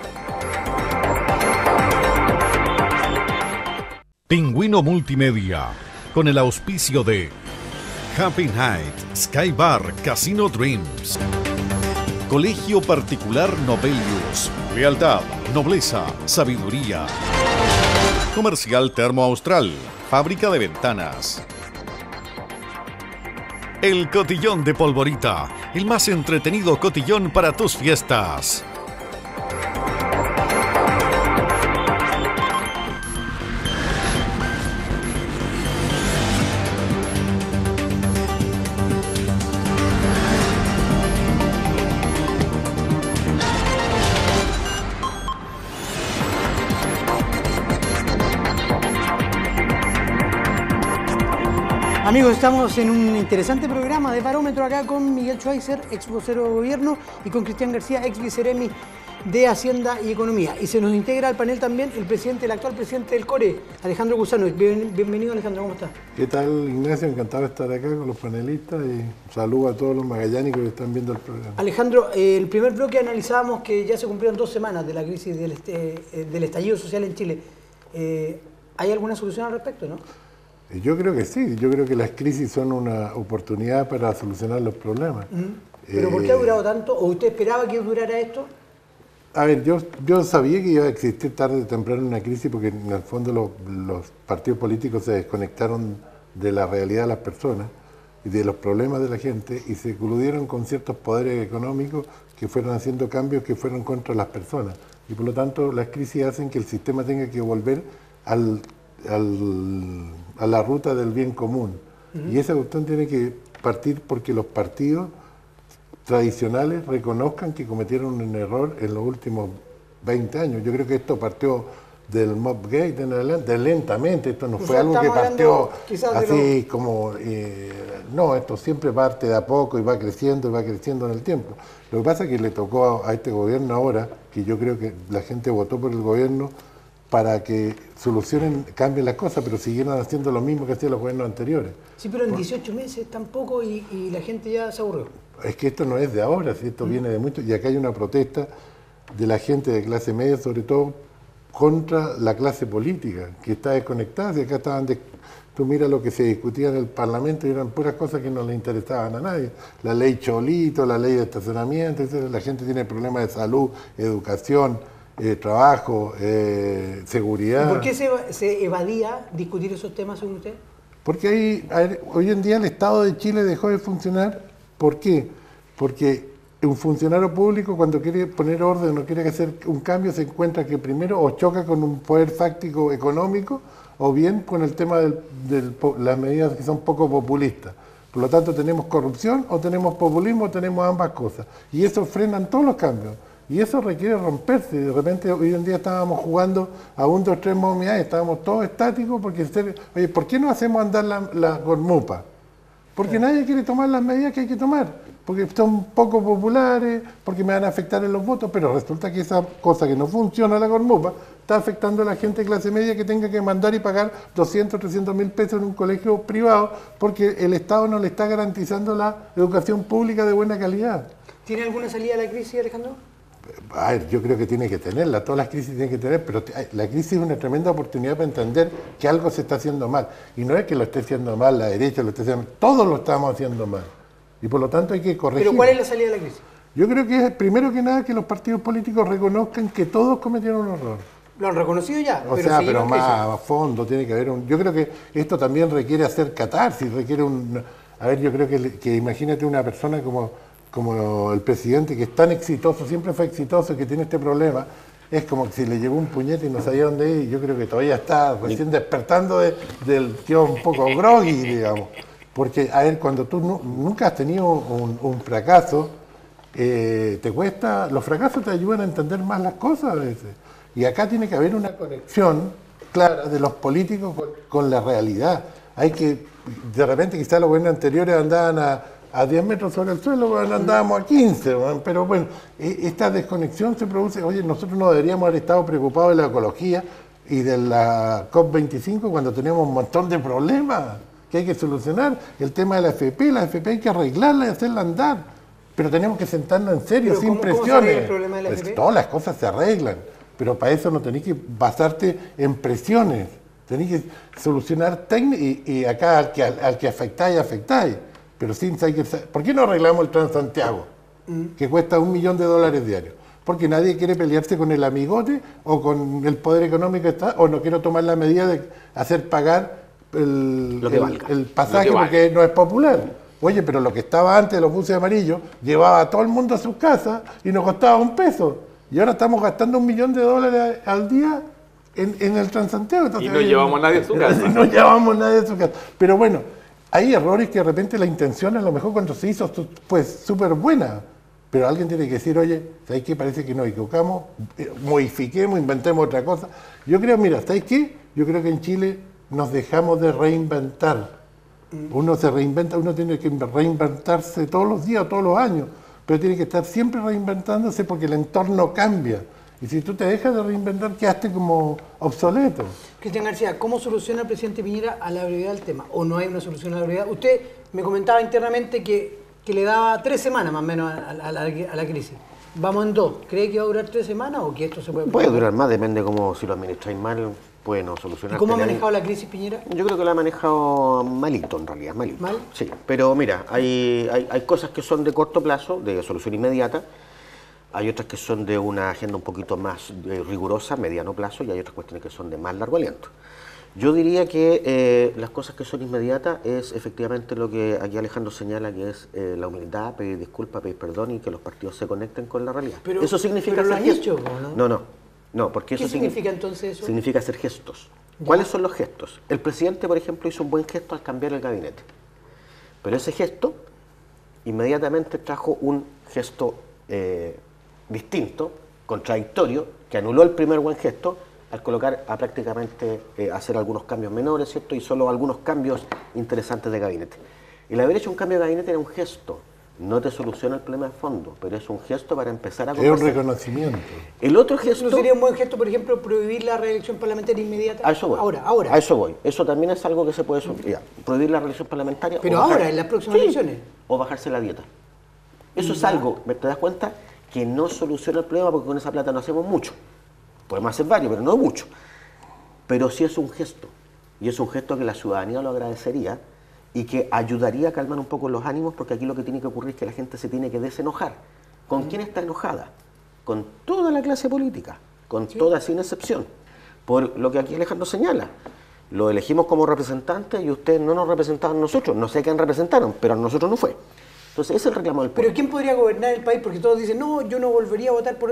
Speaker 1: Pingüino Multimedia, con el auspicio de Happy Night, Sky Bar, Casino Dreams, Colegio Particular Nobelius, Lealtad, Nobleza, Sabiduría, Comercial Termo Austral, Fábrica de Ventanas. El Cotillón de Polvorita, el más entretenido cotillón para tus fiestas.
Speaker 2: Amigos, estamos en un interesante programa de Barómetro acá con Miguel Schweizer, ex vocero de gobierno, y con Cristian García, ex viceremi de Hacienda y Economía. Y se nos integra al panel también el actual presidente del CORE, Alejandro Gusano. Bienvenido, Alejandro, ¿cómo estás?
Speaker 6: ¿Qué tal, Ignacio? Encantado de estar acá con los panelistas y saludo a todos los magallánicos que están viendo el programa.
Speaker 2: Alejandro, el primer bloque analizábamos que ya se cumplieron 2 semanas de la crisis del estallido social en Chile. ¿Hay alguna solución al respecto, no?
Speaker 6: Yo creo que sí, yo creo que las crisis son una oportunidad para solucionar los problemas.
Speaker 2: ¿Pero por qué ha durado tanto? ¿O usted esperaba que durara esto?
Speaker 6: A ver, yo sabía que iba a existir tarde o temprano una crisis porque en el fondo los partidos políticos se desconectaron de la realidad de las personas y de los problemas de la gente y se coludieron con ciertos poderes económicos que fueron haciendo cambios que fueron contra las personas. Y por lo tanto las crisis hacen que el sistema tenga que volver a la ruta del bien común. Y esa cuestión tiene que partir porque los partidos tradicionales reconozcan que cometieron un error en los últimos 20 años. Yo creo que esto partió del Mobgate en adelante, lentamente, esto no fue algo que partió así como... no, esto siempre parte de a poco y va creciendo en el tiempo. Lo que pasa es que le tocó a este gobierno ahora, que yo creo que la gente votó por el gobierno para que solucionen, cambien las cosas, pero siguieran haciendo lo mismo que hacían los gobiernos anteriores.
Speaker 2: Sí, pero en 18 meses tampoco y la gente ya se aburrió.
Speaker 6: Es que esto no es de ahora, ¿sí? Esto viene de mucho, y acá hay una protesta de la gente de clase media, sobre todo contra la clase política, que está desconectada. Si acá tú miras lo que se discutía en el Parlamento y eran puras cosas que no le interesaban a nadie. La ley Cholito, la ley de estacionamiento, etc. La gente tiene problemas de salud, educación, trabajo, seguridad.
Speaker 2: ¿Y por qué se evadía discutir esos temas según usted?
Speaker 6: Porque hoy en día el Estado de Chile dejó de funcionar. ¿Por qué? Porque un funcionario público cuando quiere poner orden o quiere hacer un cambio se encuentra que primero o choca con un poder fáctico económico o bien con el tema de las medidas que son poco populistas. Por lo tanto tenemos corrupción o tenemos populismo o tenemos ambas cosas. Y eso frenan todos los cambios. Y eso requiere romperse. De repente hoy en día estábamos jugando a 1, 2, 3 momias, estábamos todos estáticos porque, oye, ¿por qué no hacemos andar la Gormupa? porque nadie quiere tomar las medidas que hay que tomar, porque son poco populares, porque me van a afectar en los votos, pero resulta que esa cosa que no funciona, la Cormupa, está afectando a la gente de clase media que tenga que mandar y pagar 200, 300 mil pesos en un colegio privado, porque el Estado no le está garantizando la educación pública de buena calidad.
Speaker 2: ¿Tiene alguna salida a la crisis, Alejandro?
Speaker 6: A ver, yo creo que tiene que tenerla, todas las crisis tienen que tener, pero la crisis es una tremenda oportunidad para entender que algo se está haciendo mal. Y no es que lo esté haciendo mal la derecha, lo esté haciendo mal, todos lo estamos haciendo mal. Y por lo tanto hay que corregir.
Speaker 2: ¿Pero cuál es la salida de la crisis?
Speaker 6: Yo creo que es, primero que nada, que los partidos políticos reconozcan que todos cometieron un error.
Speaker 2: Lo han reconocido ya.
Speaker 6: Pero más a fondo, tiene que haber un... Yo creo que esto también requiere hacer catarsis, requiere un... A ver, yo creo que imagínate una persona como el presidente, que es tan exitoso, siempre fue exitoso, que tiene este problema, es como que si le llegó un puñete y no sabía dónde ir, y yo creo que todavía está recién despertando del tío un poco groggy, digamos. Porque, a ver, cuando tú nunca has tenido un fracaso, te cuesta, los fracasos te ayudan a entender más las cosas a veces. Y acá tiene que haber una conexión clara de los políticos con la realidad. Hay que, de repente quizás los gobiernos anteriores andaban a 10 metros sobre el suelo, andábamos a 15, pero bueno, esta desconexión se produce. Oye, nosotros no deberíamos haber estado preocupados de la ecología y de la COP25 cuando tenemos un montón de problemas que hay que solucionar. El tema de la AFP hay que arreglarla y hacerla andar, pero tenemos que sentarnos en serio, sin presiones.
Speaker 2: ¿Cómo se arregla el problema de la AFP?
Speaker 6: Todas las cosas se arreglan, pero para eso no tenés que basarte en presiones, tenés que solucionar técnicas y acá al que afectáis. Pero sin saber, ¿por qué no arreglamos el Transantiago? Que cuesta $1 millón diarios. Porque nadie quiere pelearse con el amigote o con el poder económico que está, o no quiero tomar la medida de hacer pagar el pasaje porque no es popular. Oye, pero lo que estaba antes de los buses amarillos llevaba a todo el mundo a sus casas y nos costaba $1. Y ahora estamos gastando $1 millón al día en el Transantiago. Entonces,
Speaker 5: y no llevamos a nadie a su casa.
Speaker 6: No llevamos a nadie a su casa. Pero bueno, hay errores que de repente la intención a lo mejor cuando se hizo pues súper buena, pero alguien tiene que decir, oye, ¿sabes qué? Parece que nos equivocamos, modifiquemos, inventemos otra cosa. Yo creo, mira, ¿sabes qué? Yo creo que en Chile nos dejamos de reinventar. Uno se reinventa, uno tiene que reinventarse todos los días, todos los años, pero tiene que estar siempre reinventándose porque el entorno cambia. Y si tú te dejas de reinventar, quedaste como obsoleto.
Speaker 2: Cristian García, ¿cómo soluciona el presidente Piñera a la brevedad del tema? ¿O no hay una solución a la brevedad? Usted me comentaba internamente que le daba 3 semanas más o menos a la crisis. Vamos en 2. ¿Cree que va a durar 3 semanas o que esto se puede...
Speaker 3: Puede durar más, depende cómo, si lo administráis mal, puede no solucionar.
Speaker 2: ¿Y cómo ha manejado la crisis Piñera?
Speaker 3: Yo creo que la ha manejado malito, en realidad, malito.
Speaker 2: ¿Mal?
Speaker 3: Sí, pero mira, hay cosas que son de corto plazo, de solución inmediata. Hay otras que son de una agenda un poquito más rigurosa, mediano plazo, y hay otras cuestiones que son de más largo aliento. Yo diría que las cosas que son inmediatas es efectivamente lo que aquí Alejandro señala, que es la humildad, pedir disculpas, pedir perdón y que los partidos se conecten con la realidad.
Speaker 2: Pero,
Speaker 3: eso significa
Speaker 2: pero lo
Speaker 3: hacer
Speaker 2: han hecho, ¿no?
Speaker 3: No, porque eso
Speaker 2: ¿Qué significa entonces eso?
Speaker 3: Significa hacer gestos.
Speaker 2: Ya.
Speaker 3: ¿Cuáles son los gestos? El presidente, por ejemplo, hizo un buen gesto al cambiar el gabinete. Pero ese gesto inmediatamente trajo un gesto distinto, contradictorio, que anuló el primer buen gesto al colocar a prácticamente hacer algunos cambios menores, ¿cierto? Y solo algunos cambios interesantes de gabinete. El haber hecho un cambio de gabinete era un gesto. No te soluciona el problema de fondo, pero es un gesto para empezar a conversar.
Speaker 6: Es un reconocimiento.
Speaker 3: El otro gesto...
Speaker 2: ¿No sería un buen gesto, por ejemplo, prohibir la reelección parlamentaria inmediata?
Speaker 3: A eso voy.
Speaker 2: Ahora.
Speaker 3: A eso voy. Eso también es algo que se puede solucionar. Prohibir la reelección parlamentaria.
Speaker 2: Pero ahora, en las próximas elecciones.
Speaker 3: O bajarse la dieta. Eso es algo, ¿te das cuenta? Que no soluciona el problema porque con esa plata no hacemos mucho. Podemos hacer varios, pero no mucho. Pero sí es un gesto. Y es un gesto que la ciudadanía lo agradecería y que ayudaría a calmar un poco los ánimos, porque aquí lo que tiene que ocurrir es que la gente se tiene que desenojar. ¿Con quién está enojada? Con toda la clase política, con toda sin excepción. Por lo que aquí Alejandro señala. Lo elegimos como representantes y ustedes no nos representaban a nosotros. No sé quién representaron, pero a nosotros no fue. Entonces ese es el reclamo del pueblo.
Speaker 2: Pero ¿quién podría gobernar el país? Porque todos dicen, no, yo no volvería a votar por...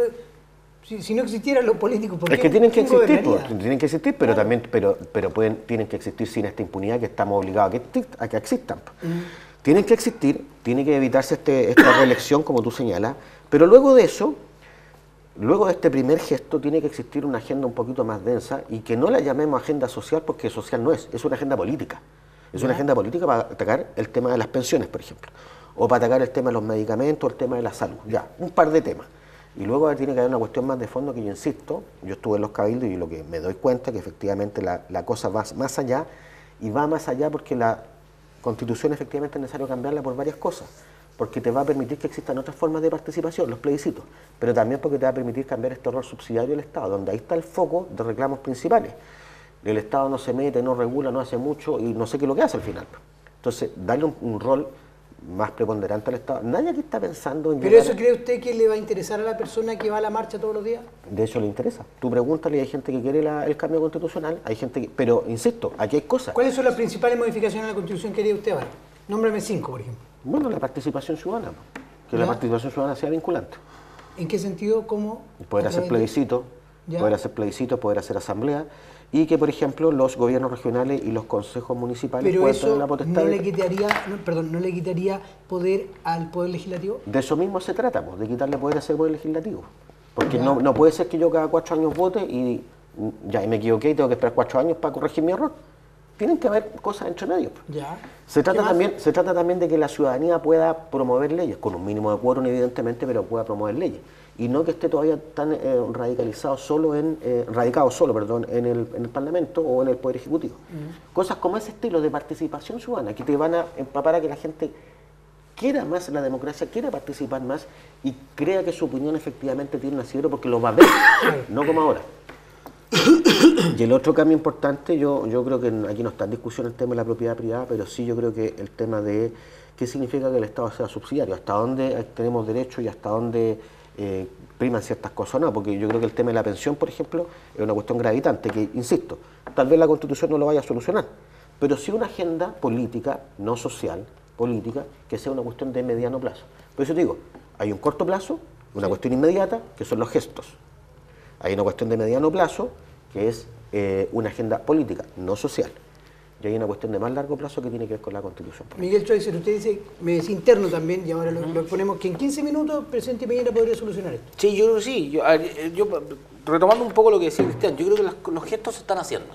Speaker 2: Si no existieran los políticos, ¿por qué?
Speaker 3: Es que tienen que existir,
Speaker 2: gobernaría?
Speaker 3: tienen que existir, pero también tienen que existir sin esta impunidad que estamos obligados a que existan. Tienen que existir, tiene que evitarse esta reelección, como tú señalas, pero luego de eso, luego de este primer gesto, tiene que existir una agenda un poquito más densa y que no la llamemos agenda social, porque social no es una agenda política. Es una agenda política para atacar el tema de las pensiones, por ejemplo, o para atacar el tema de los medicamentos, o el tema de la salud, ya, un par de temas. Y luego tiene que haber una cuestión más de fondo que yo insisto, yo estuve en los cabildos y lo que me doy cuenta que efectivamente la cosa va más allá, y va más allá porque la Constitución efectivamente es necesario cambiarla por varias cosas, porque te va a permitir que existan otras formas de participación, los plebiscitos, pero también porque te va a permitir cambiar este rol subsidiario del Estado, donde ahí está el foco de reclamos principales. El Estado no se mete, no regula, no hace mucho y no sé qué es lo que hace al final. Entonces, darle un rol más preponderante al Estado. Nadie aquí está pensando en...
Speaker 2: ¿Pero eso cree usted que le va a interesar a la persona que va a la marcha todos los días?
Speaker 3: De hecho le interesa. Tú pregúntale, hay gente que quiere el cambio constitucional, hay gente que... Pero, insisto, aquí hay cosas.
Speaker 2: ¿Cuáles son las principales modificaciones a la Constitución que haría usted ahora? Nómbrame 5, por ejemplo.
Speaker 3: Bueno, la participación ciudadana. Que la participación ciudadana sea vinculante.
Speaker 2: ¿En qué sentido? ¿Cómo?
Speaker 3: Poder hacer plebiscito, poder hacer asamblea, y que, por ejemplo, los gobiernos regionales y los consejos municipales
Speaker 2: puedan tener la
Speaker 3: potestad.
Speaker 2: ¿No le quitaría poder al Poder Legislativo?
Speaker 3: De eso mismo se trata, de quitarle poder a ese Poder Legislativo. Porque no puede ser que yo cada 4 años vote y me equivoqué y tengo que esperar 4 años para corregir mi error. Tienen que haber cosas entre medio. Se trata también de que la ciudadanía pueda promover leyes, con un mínimo de quórum evidentemente, pero pueda promover leyes. Y no que esté todavía tan radicado solo en el Parlamento o en el Poder Ejecutivo. Cosas como ese estilo de participación ciudadana que te van a empapar a que la gente quiera más la democracia, quiera participar más y crea que su opinión efectivamente tiene un asidero porque lo va a ver, no como ahora. Y el otro cambio importante, yo creo que aquí no está en discusión el tema de la propiedad privada, pero sí yo creo que el tema de qué significa que el Estado sea subsidiario, hasta dónde tenemos derecho y hasta dónde priman ciertas cosas o no, porque yo creo que el tema de la pensión, por ejemplo, es una cuestión gravitante que, insisto, tal vez la Constitución no lo vaya a solucionar, pero sí una agenda política, no social, política, que sea una cuestión de mediano plazo. Por eso te digo, hay un corto plazo, una cuestión inmediata, que son los gestos. Hay una cuestión de mediano plazo, que es una agenda política, no social. Y hay una cuestión de más largo plazo que tiene que ver con la Constitución.
Speaker 2: Miguel Schweitzer, usted dice, me decía interno también, y ahora lo exponemos, que en 15 minutos el presidente Piñera podría solucionar esto.
Speaker 4: Sí, yo creo que sí. Yo, retomando un poco lo que decía Cristian, yo creo que los gestos se están haciendo.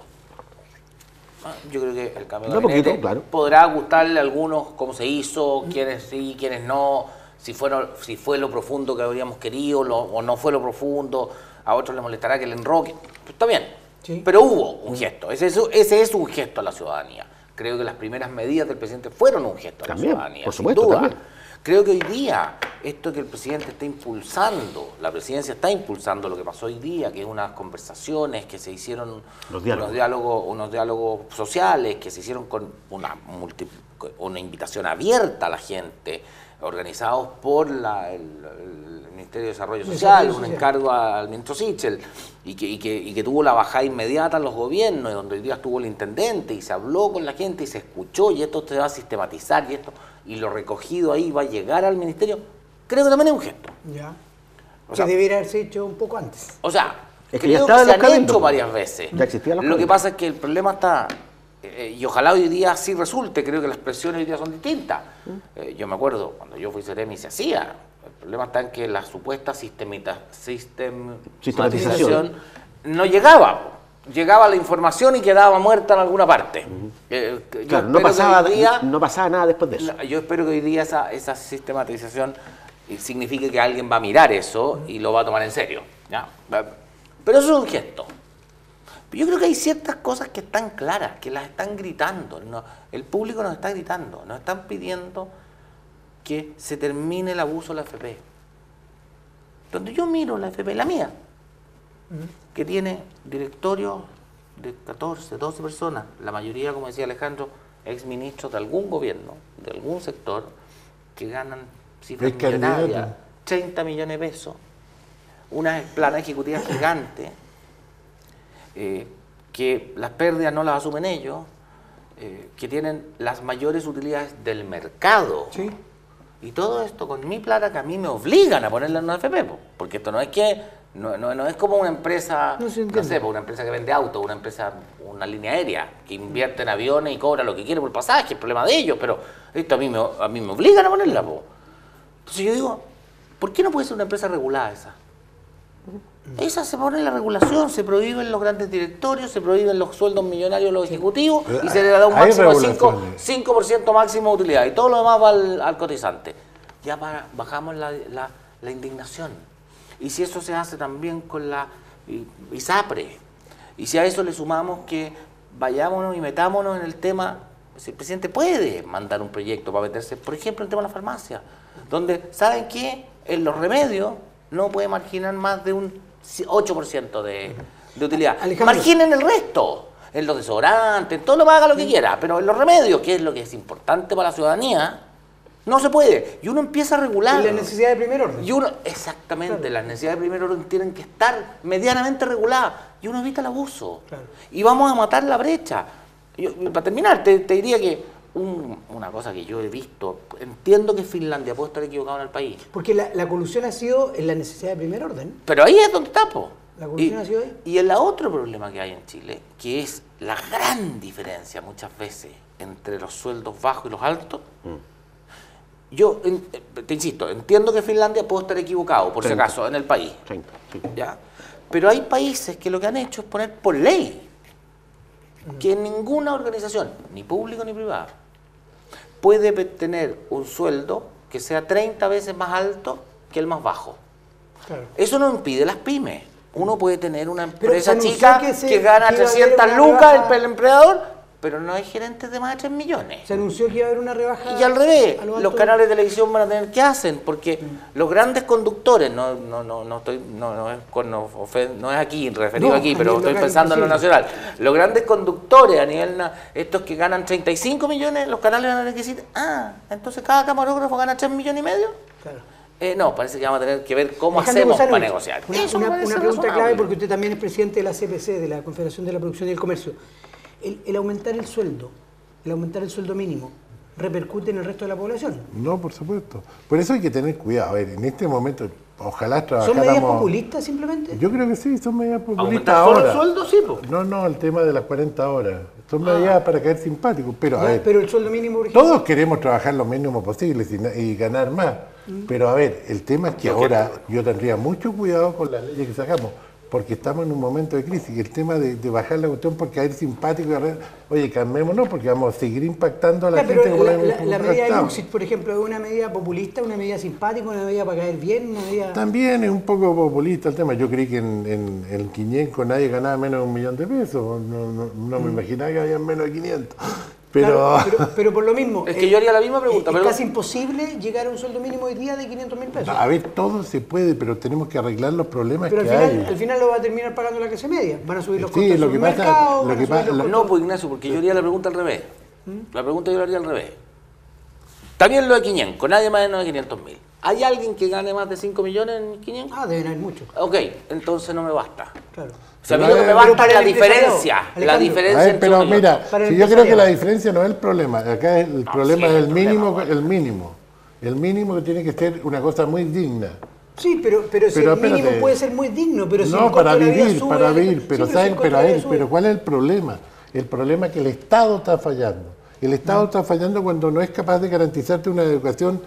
Speaker 4: Yo creo que el cambio de gabinete podrá gustarle a algunos cómo se hizo, quiénes sí, quiénes no, si fue lo profundo que habríamos querido o no fue lo profundo, a otros les molestará que el enroque. Pues está bien. Sí. Pero hubo un gesto, ese es un gesto a la ciudadanía. Creo que las primeras medidas del presidente fueron un gesto a la ciudadanía,
Speaker 3: por supuesto,
Speaker 4: sin duda.
Speaker 3: También.
Speaker 4: Creo que hoy día, esto que el presidente está impulsando, la presidencia está impulsando lo que pasó hoy día, que es unas conversaciones que se hicieron, unos diálogos sociales, que se hicieron con una invitación abierta a la gente, organizados por el Ministerio de Desarrollo Social, un encargo al ministro Sichel, y que tuvo la bajada inmediata en los gobiernos, y donde hoy día estuvo el intendente, y se habló con la gente, y se escuchó, y esto se va a sistematizar, y lo recogido ahí va a llegar al ministerio, creo que también es un gesto.
Speaker 2: Que debería haberse hecho un poco antes.
Speaker 4: O sea,
Speaker 3: es que
Speaker 4: creo
Speaker 3: ya
Speaker 4: que se han hecho varias veces.
Speaker 3: Ya existían
Speaker 4: lo que pasa es que el problema está... y ojalá hoy día sí resulte, creo que las presiones hoy día son distintas. Yo me acuerdo, cuando yo fui Ceremi se hacía. El problema está en que la supuesta sistematización no llegaba. Llegaba la información y quedaba muerta en alguna parte.
Speaker 3: Claro, no pasaba nada después de eso.
Speaker 4: Yo espero que hoy día esa sistematización signifique que alguien va a mirar eso y lo va a tomar en serio. ¿Ya? Pero eso es un gesto. Yo creo que hay ciertas cosas que están claras, que las están gritando. El público nos está gritando, nos están pidiendo que se termine el abuso de la AFP. Donde yo miro la AFP, la mía, que tiene directorio de 14, 12 personas, la mayoría, como decía Alejandro, exministros de algún gobierno, de algún sector, que ganan cifras millonarias, 30 millones de pesos, una plana ejecutiva gigante, que las pérdidas no las asumen ellos, que tienen las mayores utilidades del mercado.
Speaker 2: Sí.
Speaker 4: Y todo esto con mi plata que a mí me obligan a ponerla en una AFP, porque esto no es que no es como una empresa, no sé, una empresa que vende autos, una línea aérea que invierte en aviones y cobra lo que quiere por pasaje, el problema de ellos, pero esto a mí me obligan a ponerla. Entonces yo digo, ¿por qué no puede ser una empresa regulada esa? Esa se pone en la regulación, se prohíben los grandes directorios, se prohíben los sueldos millonarios a los ejecutivos y se le da un
Speaker 6: Hay
Speaker 4: máximo de
Speaker 6: regulaciones.
Speaker 4: 5% máximo de utilidad y todo lo demás va al cotizante. Ya bajamos la indignación. Y si eso se hace también con la ISAPRE, y si a eso le sumamos que vayámonos y metámonos en el tema, si el presidente puede mandar un proyecto para meterse, por ejemplo, en el tema de la farmacia, donde, ¿saben qué? En los remedios no puede marginar más de un 8% de utilidad.
Speaker 2: Alejandro.
Speaker 4: Marginen el resto, en los desodorantes, en todo lo más haga lo que quiera, pero en los remedios, que es lo que es importante para la ciudadanía, no se puede. Y uno empieza a regular.
Speaker 2: La necesidad de primer orden.
Speaker 4: Y uno, exactamente, las necesidades de primer orden tienen que estar medianamente reguladas. Y uno evita el abuso.
Speaker 2: Claro.
Speaker 4: Y vamos a matar la brecha. Para terminar, te diría que una cosa que yo he visto, entiendo que Finlandia puede estar equivocado en el país.
Speaker 2: Porque la colusión ha sido en la necesidad de primer orden.
Speaker 4: Pero ahí es donde está, po.
Speaker 2: La colusión ha sido ahí.
Speaker 4: Y el otro problema que hay en Chile, que es la gran diferencia muchas veces entre los sueldos bajos y los altos. Yo, te insisto, entiendo que Finlandia puede estar equivocado, por si acaso, en el país.
Speaker 3: 30, sí.
Speaker 4: ¿Ya? Pero hay países que lo que han hecho es poner por ley que ninguna organización, ni pública ni privada, puede tener un sueldo que sea 30 veces más alto que el más bajo.
Speaker 2: Claro.
Speaker 4: Eso no impide las pymes. Uno puede tener una
Speaker 2: Pero
Speaker 4: empresa
Speaker 2: se anunció
Speaker 4: chica
Speaker 2: que
Speaker 4: gana
Speaker 2: que iba a haber
Speaker 4: 300
Speaker 2: una
Speaker 4: lucas
Speaker 2: rebaja.
Speaker 4: el empleador, pero no hay gerentes de más de 3 millones.
Speaker 2: Se anunció que iba a haber una rebaja.
Speaker 4: Y al revés,
Speaker 2: a lo
Speaker 4: los
Speaker 2: alto.
Speaker 4: canales de televisión van a tener que hacen, porque los grandes conductores, no es aquí, referido
Speaker 2: No,
Speaker 4: aquí,
Speaker 2: a
Speaker 4: pero
Speaker 2: nivel
Speaker 4: estoy
Speaker 2: local,
Speaker 4: pensando en lo
Speaker 2: imposible.
Speaker 4: nacional. Los grandes conductores a nivel, estos que ganan 35 millones, los canales van a tener que decir, entonces cada camarógrafo gana 3 millones y medio.
Speaker 2: Claro.
Speaker 4: No, parece que vamos a tener que ver cómo
Speaker 2: Alejandro
Speaker 4: hacemos
Speaker 2: González,
Speaker 4: para negociar. Eso me
Speaker 2: Una
Speaker 4: parece
Speaker 2: pregunta
Speaker 4: razonable.
Speaker 2: clave, porque usted también es presidente de la CPC, de la Confederación de la Producción y el Comercio. El aumentar el sueldo mínimo, ¿repercute en el resto de la población?
Speaker 6: No, por supuesto. Por eso hay que tener cuidado. A ver, en este momento, ojalá
Speaker 2: ¿Son
Speaker 6: trabajáramos...
Speaker 2: medidas populistas simplemente?
Speaker 6: Yo creo que sí, son medidas populistas
Speaker 4: ¿Aumentar solo
Speaker 6: ahora.
Speaker 4: el sueldo? Sí, po.
Speaker 6: No, el tema de las 40 horas. Son medidas para caer simpáticos, pero a
Speaker 2: Ya,
Speaker 6: ver,
Speaker 2: pero el sueldo mínimo, por ejemplo.
Speaker 6: todos queremos trabajar lo mínimo posible y ganar más. Pero a ver, el tema es que ahora yo tendría mucho cuidado con las leyes que sacamos, porque estamos en un momento de crisis. Y el tema de bajar la cuestión por caer simpático, oye, calmémonos porque vamos a seguir impactando a la
Speaker 2: Ya,
Speaker 6: gente.
Speaker 2: pero
Speaker 6: como
Speaker 2: la medida de
Speaker 6: estamos.
Speaker 2: Luxit, por ejemplo, es una medida populista, una medida simpática, una medida para caer bien, una medida...
Speaker 6: También es un poco populista el tema. Yo creí que en el Quiñenco nadie ganaba menos de $1 millón. No me imaginaba que había menos de 500. Pero,
Speaker 2: Claro, pero por lo mismo...
Speaker 4: Es que yo haría la misma pregunta,
Speaker 2: Es
Speaker 4: pero-
Speaker 2: casi imposible llegar a un sueldo mínimo hoy día de 500.000 pesos.
Speaker 6: a ver, todo se puede, pero tenemos que arreglar los problemas
Speaker 2: Pero
Speaker 6: que
Speaker 2: al
Speaker 6: hay.
Speaker 2: final lo va a terminar pagando la clase media. Van a subir los
Speaker 6: Sí,
Speaker 2: costos
Speaker 6: lo
Speaker 2: del
Speaker 6: que pasa-
Speaker 2: mercado,
Speaker 6: lo
Speaker 2: van a
Speaker 6: que
Speaker 2: subir
Speaker 6: pasa-
Speaker 2: los costos...
Speaker 4: No, pues Ignacio, porque yo haría la pregunta al revés. La pregunta yo la haría al revés. También lo de 500, nadie más de 500.000. ¿Hay alguien que gane más de 5 millones en 500?
Speaker 2: Deben haber muchos,
Speaker 4: Ok, entonces no me basta.
Speaker 2: claro.
Speaker 4: O sea, a mí
Speaker 6: Pero
Speaker 4: lo que me
Speaker 6: pero
Speaker 4: basta
Speaker 2: para
Speaker 4: es la
Speaker 2: el empresariado,
Speaker 4: diferencia. La
Speaker 2: Alejandro.
Speaker 6: A
Speaker 4: diferencia
Speaker 6: ver,
Speaker 4: entre
Speaker 6: pero
Speaker 4: uno y otro.
Speaker 6: mira,
Speaker 2: Para el
Speaker 6: si yo creo que
Speaker 2: empresariado.
Speaker 6: la diferencia no es el problema, acá el problema
Speaker 4: sí,
Speaker 6: es
Speaker 4: el problema,
Speaker 6: el mínimo. El mínimo que tiene que ser una cosa muy digna.
Speaker 2: Sí, pero si
Speaker 6: Pero
Speaker 2: el mínimo
Speaker 6: espérate.
Speaker 2: puede ser muy digno, pero si el
Speaker 6: No,
Speaker 2: costo
Speaker 6: para
Speaker 2: de la vida
Speaker 6: vivir,
Speaker 2: sube,
Speaker 6: para
Speaker 2: sí,
Speaker 6: vivir, pero
Speaker 2: si
Speaker 6: ¿saben?
Speaker 2: el costo
Speaker 6: Pero,
Speaker 2: de la vida
Speaker 6: pero
Speaker 2: sube.
Speaker 6: ¿cuál es el problema? El problema es que el Estado está fallando. El Estado está fallando cuando no es capaz de garantizarte una educación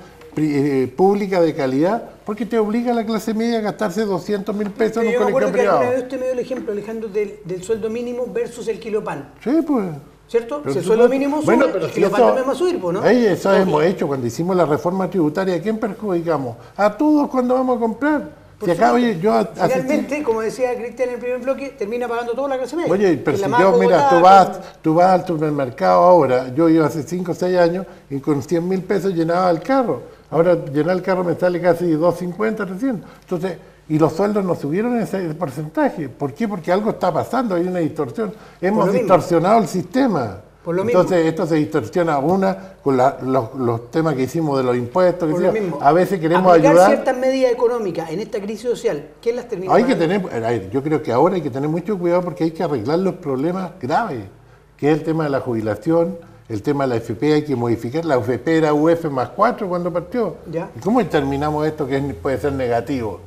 Speaker 6: pública de calidad, porque te obliga a la clase media a gastarse 200.000 pesos en
Speaker 2: Pero
Speaker 6: un
Speaker 2: yo me
Speaker 6: colegio
Speaker 2: acuerdo que alguna
Speaker 6: privado.
Speaker 2: vez usted me dio el ejemplo, Alejandro, del sueldo mínimo versus el kilopan,
Speaker 6: Sí, pues.
Speaker 2: ¿cierto?
Speaker 6: Pero
Speaker 2: Si el
Speaker 6: tú
Speaker 2: sueldo
Speaker 6: no-
Speaker 2: mínimo sube,
Speaker 6: bueno,
Speaker 2: el
Speaker 6: pero si
Speaker 2: kilopan
Speaker 6: eso-
Speaker 2: también va a subir, pues, ¿no?
Speaker 6: Eso hemos hecho cuando hicimos la reforma tributaria. ¿A quién perjudicamos? A todos cuando vamos a comprar. Si acá, oye, yo asistí...
Speaker 2: Finalmente, como decía Cristian en el primer bloque, termina pagando toda la clase media.
Speaker 6: Oye, pero
Speaker 2: Y la
Speaker 6: si
Speaker 2: más
Speaker 6: yo, mira,
Speaker 2: votada
Speaker 6: tú vas al supermercado ahora, yo iba hace 5 o 6 años y con 100.000 pesos llenaba el carro. Ahora llenar el carro me sale casi 250, 300. Entonces, y los sueldos no subieron en ese porcentaje. ¿Por qué? Porque algo está pasando, hay una distorsión. Hemos
Speaker 2: lo mismo.
Speaker 6: distorsionado el sistema.
Speaker 2: Por lo mismo.
Speaker 6: Entonces, esto se distorsiona con los temas que hicimos de los impuestos. que
Speaker 2: Por lo
Speaker 6: sea.
Speaker 2: mismo.
Speaker 6: A veces queremos
Speaker 2: Aplicar
Speaker 6: ayudar.
Speaker 2: ciertas medidas económicas en esta crisis social, ¿quién las termina
Speaker 6: Hay que
Speaker 2: pagando?
Speaker 6: tener, a ver, yo creo que ahora hay que tener mucho cuidado porque hay que arreglar los problemas graves, que es el tema de la jubilación, el tema de la AFP, hay que modificar. La AFP era UF más 4 cuando partió.
Speaker 2: Ya.
Speaker 6: ¿Y cómo terminamos esto que puede ser negativo?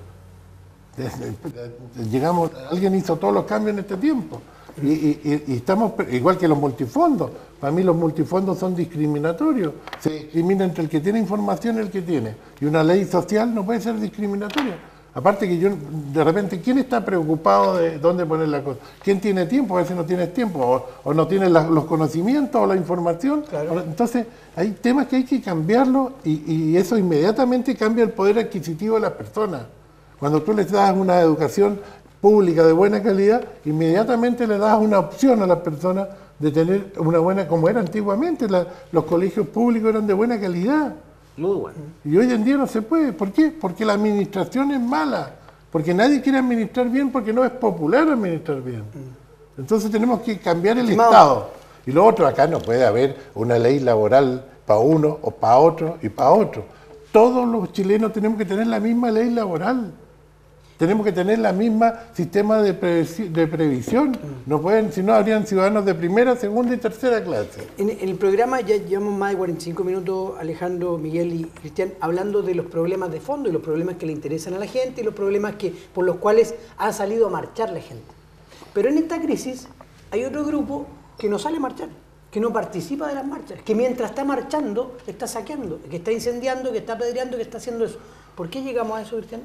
Speaker 6: Alguien hizo todos los cambios en este tiempo. Y estamos igual que los multifondos. Para mí los multifondos son discriminatorios. Se discrimina entre el que tiene información y el que tiene. Y una ley social no puede ser discriminatoria. Aparte que yo, de repente, ¿quién está preocupado de dónde poner la cosa? ¿Quién tiene tiempo? A veces no tienes tiempo, o no tienes los conocimientos o la información.
Speaker 2: Claro.
Speaker 6: Entonces, hay temas que hay que cambiarlo y eso inmediatamente cambia el poder adquisitivo de las personas. Cuando tú les das una educación pública de buena calidad, inmediatamente le das una opción a las personas de tener una buena, como era antiguamente, los colegios públicos eran de buena calidad.
Speaker 5: Muy bueno.
Speaker 6: Y hoy en día no se puede. ¿Por qué? Porque la administración es mala. Porque nadie quiere administrar bien porque no es popular administrar bien. Entonces tenemos que cambiar el Estado. Y lo otro, acá no puede haber una ley laboral para uno o para otro y para otro. Todos los chilenos tenemos que tener la misma ley laboral. Tenemos que tener la misma sistema de previsión. No pueden, si no, habrían ciudadanos de primera, segunda y tercera clase.
Speaker 2: En el programa ya llevamos más de 45 minutos, Alejandro, Miguel y Cristian, hablando de los problemas de fondo y los problemas que le interesan a la gente y los problemas por los cuales ha salido a marchar la gente. Pero en esta crisis hay otro grupo que no sale a marchar, que no participa de las marchas, que mientras está marchando está saqueando, que está incendiando, que está apedreando, que está haciendo eso. ¿Por qué llegamos a eso, Cristian?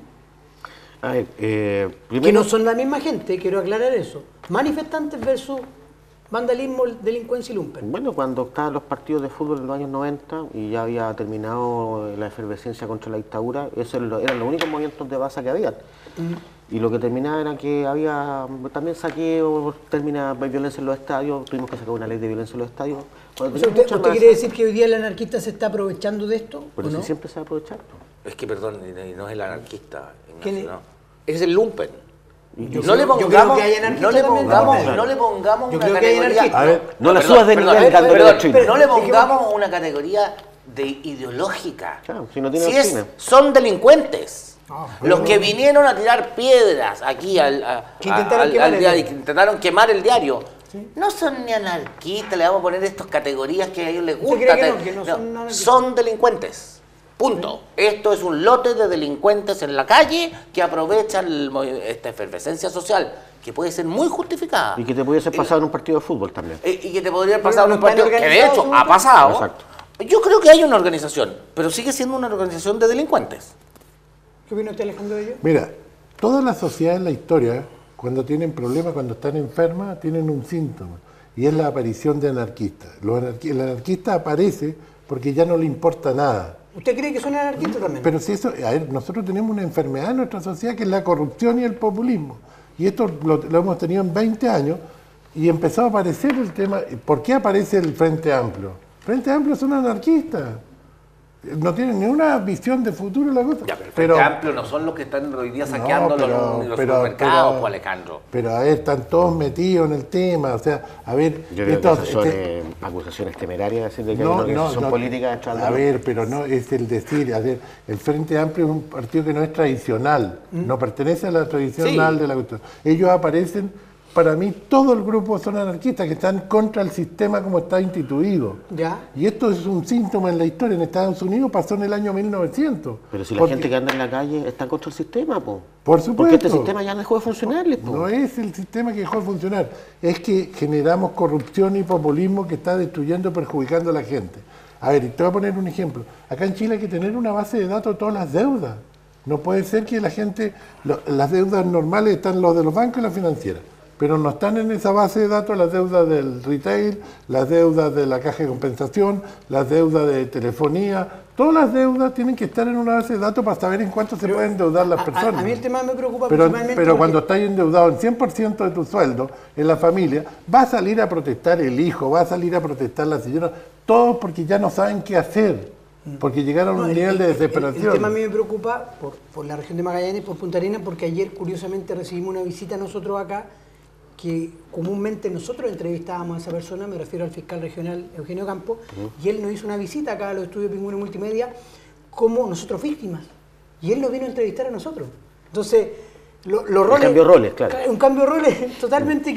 Speaker 3: A ver, primero,
Speaker 2: Que no son la misma gente, quiero aclarar eso. Manifestantes versus vandalismo, delincuencia y lumpen.
Speaker 3: bueno, cuando estaban los partidos de fútbol en los años 90 y ya había terminado la efervescencia contra la dictadura, esos eran los únicos movimientos de base que había. Y lo que terminaba era que había también saqueo, termina violencia en los estadios, tuvimos que sacar una ley de violencia en los estadios.
Speaker 2: O sea, ¿usted quiere decir que hoy día el anarquista se está aprovechando de esto?
Speaker 3: Pero
Speaker 2: ¿o
Speaker 3: si
Speaker 2: no?
Speaker 3: siempre se va a aprovechar.
Speaker 5: Es que, perdón, y no es el anarquista,
Speaker 2: ¿Quién
Speaker 5: Ignacio,
Speaker 2: es?
Speaker 5: no. Es el lumpen.
Speaker 2: Yo
Speaker 5: No le
Speaker 2: creo que
Speaker 5: pongamos,
Speaker 2: hay anarquistas
Speaker 5: no le
Speaker 2: también,
Speaker 5: pongamos,
Speaker 2: también.
Speaker 5: no le pongamos
Speaker 2: Yo
Speaker 5: una
Speaker 2: creo que hay
Speaker 5: categoría.
Speaker 2: anarquistas.
Speaker 3: A ver, no la
Speaker 5: perdón,
Speaker 3: subas de
Speaker 5: perdón,
Speaker 3: nivel dándole
Speaker 5: perdón,
Speaker 3: doctrina.
Speaker 5: no le pongamos una categoría de ideológica.
Speaker 3: Claro, si no tiene
Speaker 5: Si
Speaker 3: doctrina.
Speaker 5: son delincuentes.
Speaker 2: Ah,
Speaker 5: Los que vinieron a tirar piedras aquí al diario, que intentaron quemar el diario, no son ni anarquistas, le vamos a poner estas categorías que a ellos les
Speaker 2: ¿Usted
Speaker 5: gusta.
Speaker 2: cree que no son anarquistas?
Speaker 5: Son delincuentes. Punto. Esto es un lote de delincuentes en la calle que aprovechan esta efervescencia social, que puede ser muy justificada.
Speaker 3: Y que te pudiese pasar en un partido de fútbol también.
Speaker 5: Y que te podría pasar en
Speaker 2: no
Speaker 5: un partido,
Speaker 2: están
Speaker 5: que de hecho
Speaker 2: organizados,
Speaker 5: ha pasado.
Speaker 3: Exacto.
Speaker 5: Yo creo que hay una organización, pero sigue siendo una organización de delincuentes.
Speaker 2: ¿Qué opina usted, Alejandro, de ello?
Speaker 6: Mira, todas las sociedades en la historia, cuando tienen problemas, cuando están enfermas, tienen un síntoma. Y es la aparición de anarquistas. El anarquista aparece porque ya no le importa nada.
Speaker 2: ¿Usted cree que son anarquistas también?
Speaker 6: Pero si eso, a ver, nosotros tenemos una enfermedad en nuestra sociedad que es la corrupción y el populismo. Y esto lo hemos tenido en 20 años y empezó a aparecer el tema. ¿Por qué aparece el Frente Amplio? Frente Amplio son anarquistas. No tienen ninguna visión de futuro la cosa.
Speaker 5: Ya, pero el Frente Amplio no son los que están hoy día saqueando los supermercados, pues, Alejandro.
Speaker 6: Pero a ver, están todos metidos en el tema, o sea, a ver...
Speaker 3: Yo creo que esas son acusaciones temerarias de que hay una organización política detrás de
Speaker 6: a ver, pero no es el decir, a ver, el Frente Amplio es un partido que no es tradicional, no pertenece a la tradicional de la cuestión. Ellos aparecen, para mí todo el grupo son anarquistas que están contra el sistema como está instituido.
Speaker 2: ¿Ya?
Speaker 6: Y esto es un síntoma en la historia. En Estados Unidos pasó en el año 1900.
Speaker 3: Pero si la gente que anda en la calle está contra el sistema, po.
Speaker 6: Por supuesto.
Speaker 3: Porque este sistema ya dejó de funcionarles, po.
Speaker 6: No es el sistema que dejó de funcionar, es que generamos corrupción y populismo que está destruyendo, perjudicando a la gente. A ver, te voy a poner un ejemplo. Acá en Chile hay que tener una base de datos de todas las deudas. No puede ser que la gente, las deudas normales están los de los bancos y las financieras, pero no están en esa base de datos las deudas del retail, las deudas de la caja de compensación, las deudas de telefonía. Todas las deudas tienen que estar en una base de datos para saber en cuánto se pueden endeudar las personas.
Speaker 2: A mí el tema me preocupa
Speaker 6: Pero
Speaker 2: principalmente
Speaker 6: cuando estás endeudado en 100% de tu sueldo en la familia, va a salir a protestar el hijo, va a salir a protestar la señora, todos porque ya no saben qué hacer, porque llegaron a un nivel de desesperación.
Speaker 2: El tema a mí me preocupa por la región de Magallanes, por Punta Arenas, porque ayer curiosamente recibimos una visita nosotros acá, que comúnmente nosotros entrevistábamos a esa persona, me refiero al fiscal regional Eugenio Campos, y él nos hizo una visita acá a los estudios Pingüino Multimedia como nosotros víctimas, y él nos vino a entrevistar a nosotros. Entonces, los roles...
Speaker 3: Un cambio de roles, claro.
Speaker 2: Un cambio de roles totalmente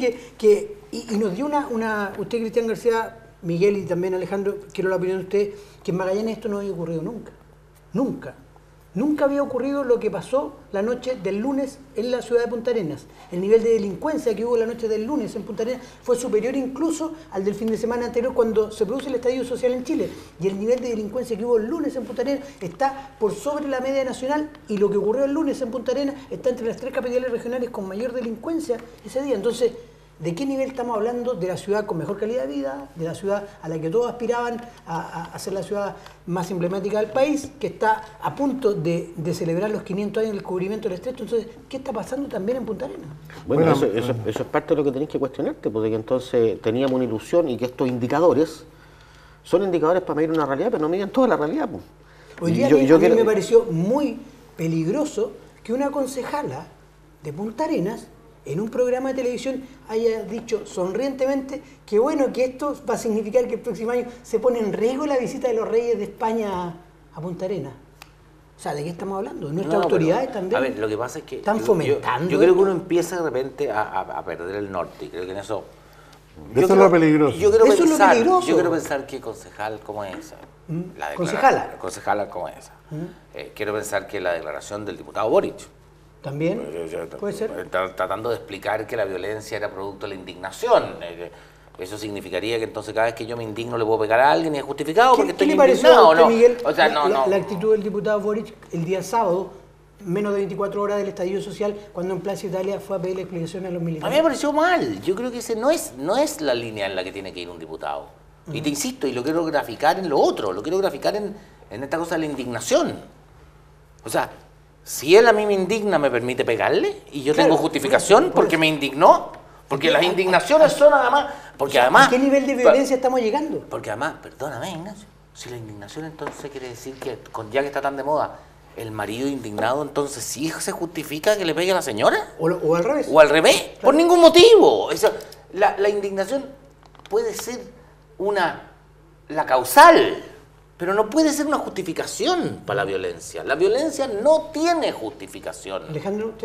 Speaker 2: y nos dio una... Usted, Cristian García, Miguel y también Alejandro, quiero la opinión de ustedes, que en Magallanes esto no había ocurrido nunca. Nunca. Nunca había ocurrido lo que pasó la noche del lunes en la ciudad de Punta Arenas. El nivel de delincuencia que hubo la noche del lunes en Punta Arenas fue superior incluso al del fin de semana anterior cuando se produce el estallido social en Chile. Y el nivel de delincuencia que hubo el lunes en Punta Arenas está por sobre la media nacional, y lo que ocurrió el lunes en Punta Arenas está entre las 3 capitales regionales con mayor delincuencia ese día. Entonces, ¿de qué nivel estamos hablando? De la ciudad con mejor calidad de vida, de la ciudad a la que todos aspiraban a ser la ciudad más emblemática del país, que está a punto de celebrar los 500 años del descubrimiento del estrecho. Entonces, ¿qué está pasando también en Punta Arenas?
Speaker 3: Bueno, eso es parte de lo que tenéis que cuestionarte, porque entonces teníamos una ilusión y que estos indicadores son indicadores para medir una realidad, pero no miden toda la realidad. Pues.
Speaker 2: Hoy día a mí me pareció muy peligroso que una concejala de Punta Arenas en un programa de televisión haya dicho sonrientemente que bueno, que esto va a significar que el próximo año se pone en riesgo la visita de los reyes de España a Punta Arenas. O sea, ¿de qué estamos hablando? Nuestras autoridades también.
Speaker 5: A ver, lo que pasa es que
Speaker 2: están fomentando.
Speaker 5: Yo creo que uno empieza de repente a perder el norte, y creo que en eso...
Speaker 6: Eso es lo peligroso.
Speaker 5: Yo quiero pensar que concejal como esa, concejala como esa, quiero pensar que la declaración del diputado Boric,
Speaker 2: también puede ser,
Speaker 5: tratando de explicar que la violencia era producto de la indignación. Eso significaría que entonces cada vez que yo me indigno le puedo pegar a alguien y es justificado porque estoy indignado, ¿no?
Speaker 2: Miguel,
Speaker 5: o sea,
Speaker 2: la actitud del diputado Boric el día sábado, menos de 24 horas del estallido social, cuando en Plaza Italia fue a pedir explicaciones a los militares.
Speaker 5: A mí me pareció mal. Yo creo que ese no es la línea en la que tiene que ir un diputado. Y te insisto, y lo quiero graficar en lo otro, lo quiero graficar en esta cosa de la indignación. O sea, si él a mí me indigna, me permite pegarle, y yo tengo justificación porque me indignó, porque las indignaciones son además... Porque además,
Speaker 2: ¿a qué nivel de violencia estamos llegando?
Speaker 5: Porque además, perdóname, Ignacio, si la indignación entonces quiere decir que, ya que está tan de moda, el marido indignado, entonces sí se justifica que le pegue a la señora.
Speaker 2: O al revés.
Speaker 5: O al revés, claro. Por ningún motivo. La indignación puede ser la causal, pero no puede ser una justificación para la violencia. La violencia no tiene justificación.
Speaker 2: Alejandro, ¿usted?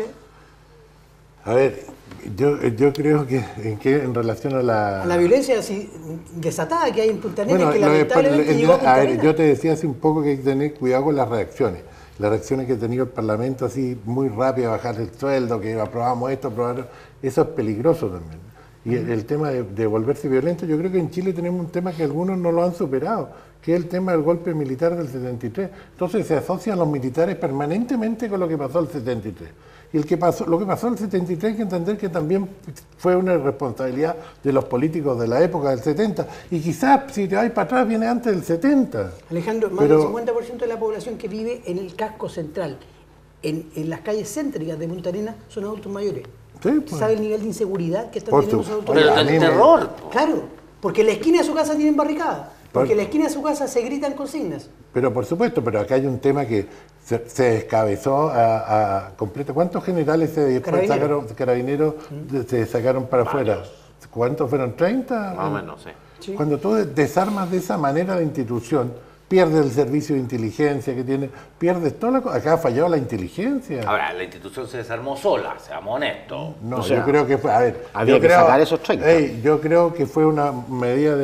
Speaker 6: A ver, yo creo que en relación a la
Speaker 2: violencia así desatada que hay en Punta Arenas, que lamentablemente llegó a Punta Arenas.
Speaker 6: A ver, yo te decía hace un poco que hay que tener cuidado con las reacciones. Las reacciones que ha tenido el Parlamento así muy rápido, bajar el sueldo, que aprobamos esto, eso es peligroso también. Y el tema de volverse violento, yo creo que en Chile tenemos un tema que algunos no lo han superado, que es el tema del golpe militar del 73. Entonces se asocian los militares permanentemente con lo que pasó el 73. Y lo que pasó en el 73 hay que entender que también fue una irresponsabilidad de los políticos de la época del 70. Y quizás, si te vas para atrás, viene antes del 70.
Speaker 2: Alejandro, más del 50% de la población que vive en el casco central, en las calles céntricas de Punta Arenas, son adultos mayores.
Speaker 6: Sí, pues.
Speaker 2: ¿Sabe el nivel de inseguridad que están teniendo los adultos
Speaker 5: mayores? Pero el terror.
Speaker 2: Claro, porque en la esquina de su casa tienen barricadas. Porque en la esquina de su casa se gritan consignas.
Speaker 6: Pero por supuesto, pero acá hay un tema que se descabezó a completo. ¿Cuántos generales carabineros se sacaron para afuera? ¿Cuántos fueron? ¿30?
Speaker 5: Más o menos, sí.
Speaker 6: Cuando tú desarmas de esa manera la institución, pierdes el servicio de inteligencia que tiene, pierdes toda la cosa. Acá ha fallado la inteligencia.
Speaker 5: Ahora, la institución se desarmó sola, seamos honestos.
Speaker 6: No, yo creo que fue, a ver,
Speaker 3: había que sacar esos 30.
Speaker 6: Yo creo que fue una medida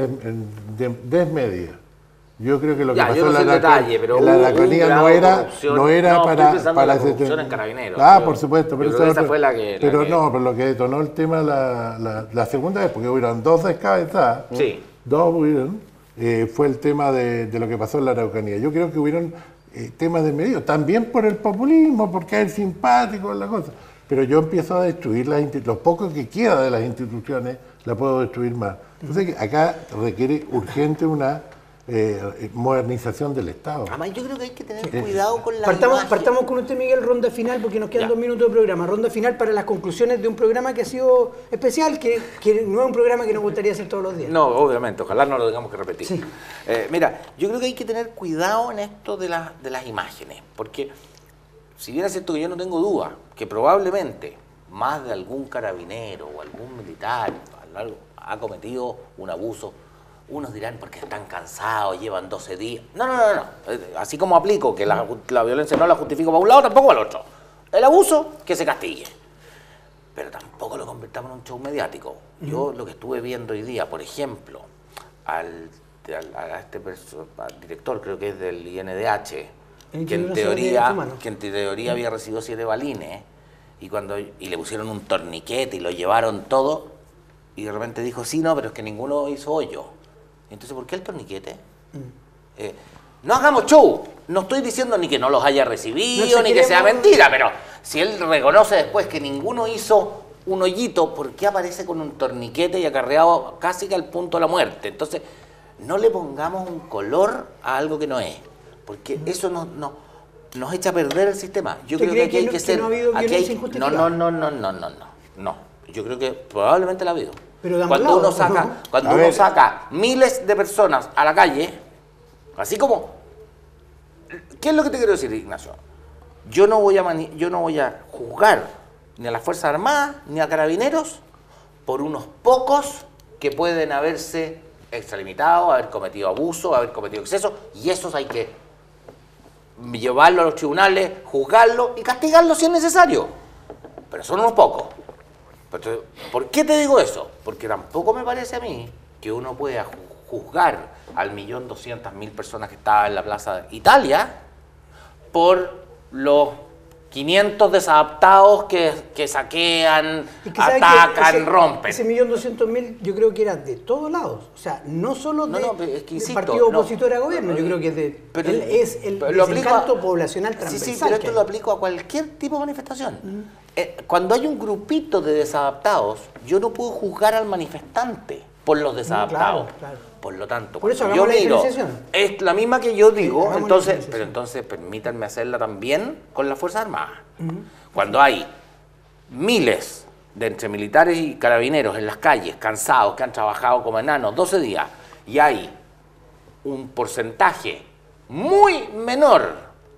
Speaker 6: desmedida. Yo creo que lo que pasó en la Araconía no era para
Speaker 5: corrupción en Carabineros.
Speaker 6: Por supuesto, pero esa fue la que... Pero lo que detonó el tema la segunda vez, porque hubieron 2 descabezadas, 2 hubieron, fue el tema de lo que pasó en la Araucanía. Yo creo que hubieron temas desmedidos, también por el populismo, porque es simpático, la cosa. Pero yo empiezo a destruir los pocos que queda de las instituciones, la puedo destruir más. Entonces acá requiere urgente una modernización del Estado.
Speaker 5: Además, yo creo que hay que tener cuidado con la
Speaker 2: partamos con usted, Miguel, ronda final, porque nos quedan 2 minutos de programa. Ronda final para las conclusiones de un programa que ha sido especial, que no es un programa que nos gustaría hacer todos los días.
Speaker 5: No, obviamente, ojalá no lo tengamos que repetir.
Speaker 2: Sí.
Speaker 5: Mira, yo creo que hay que tener cuidado en esto de las imágenes, porque si bien es cierto que yo no tengo duda que probablemente más de algún carabinero o algún militar ha cometido un abuso, unos dirán porque están cansados, llevan 12 días. No. Así como aplico que la violencia no la justifico para un lado, tampoco para el otro. El abuso, que se castigue. Pero tampoco lo convertamos en un show mediático. Yo lo que estuve viendo hoy día, por ejemplo, al director, creo que es del INDH, que en teoría había recibido 7 balines y le pusieron un torniquete y lo llevaron todo y de repente dijo, sí, no, pero es que ninguno hizo hoyo. Entonces, ¿por qué el torniquete? No hagamos show. No estoy diciendo ni que no los haya recibido, ni que sea mentira, pero si él reconoce después que ninguno hizo un hoyito, ¿por qué aparece con un torniquete y acarreado casi que al punto de la muerte? Entonces, no le pongamos un color a algo que no es, porque eso nos echa a perder el sistema. Yo creo que aquí hay que ser...
Speaker 2: ¿No ha habido violencia injustificada?
Speaker 5: No. Yo creo que probablemente la ha habido.
Speaker 2: Pero
Speaker 5: cuando uno saca miles de personas a la calle, así como... ¿Qué es lo que te quiero decir, Ignacio? Yo no voy a juzgar ni a las Fuerzas Armadas ni a Carabineros por unos pocos que pueden haberse extralimitado, haber cometido abuso, haber cometido exceso, y esos hay que llevarlo a los tribunales, juzgarlo y castigarlo si es necesario. Pero son unos pocos. ¿Por qué te digo eso? Porque tampoco me parece a mí que uno pueda juzgar al 1.200.000 personas que estaban en la Plaza de Italia por los 500 desadaptados que saquean, atacan, rompen.
Speaker 2: Ese 1.200.000 yo creo que era de todos lados. O sea, no solo del partido opositor a gobierno, yo creo que es el desencanto poblacional transversal.
Speaker 5: Sí, pero esto lo aplico a cualquier tipo de manifestación. Cuando hay un grupito de desadaptados, yo no puedo juzgar al manifestante por los desadaptados. Claro. Por lo tanto,
Speaker 2: por eso
Speaker 5: yo miro, es la misma que yo digo, pero entonces permítanme hacerla también con las Fuerzas Armadas. Cuando hay miles de entre militares y carabineros en las calles, cansados, que han trabajado como enanos 12 días, y hay un porcentaje muy menor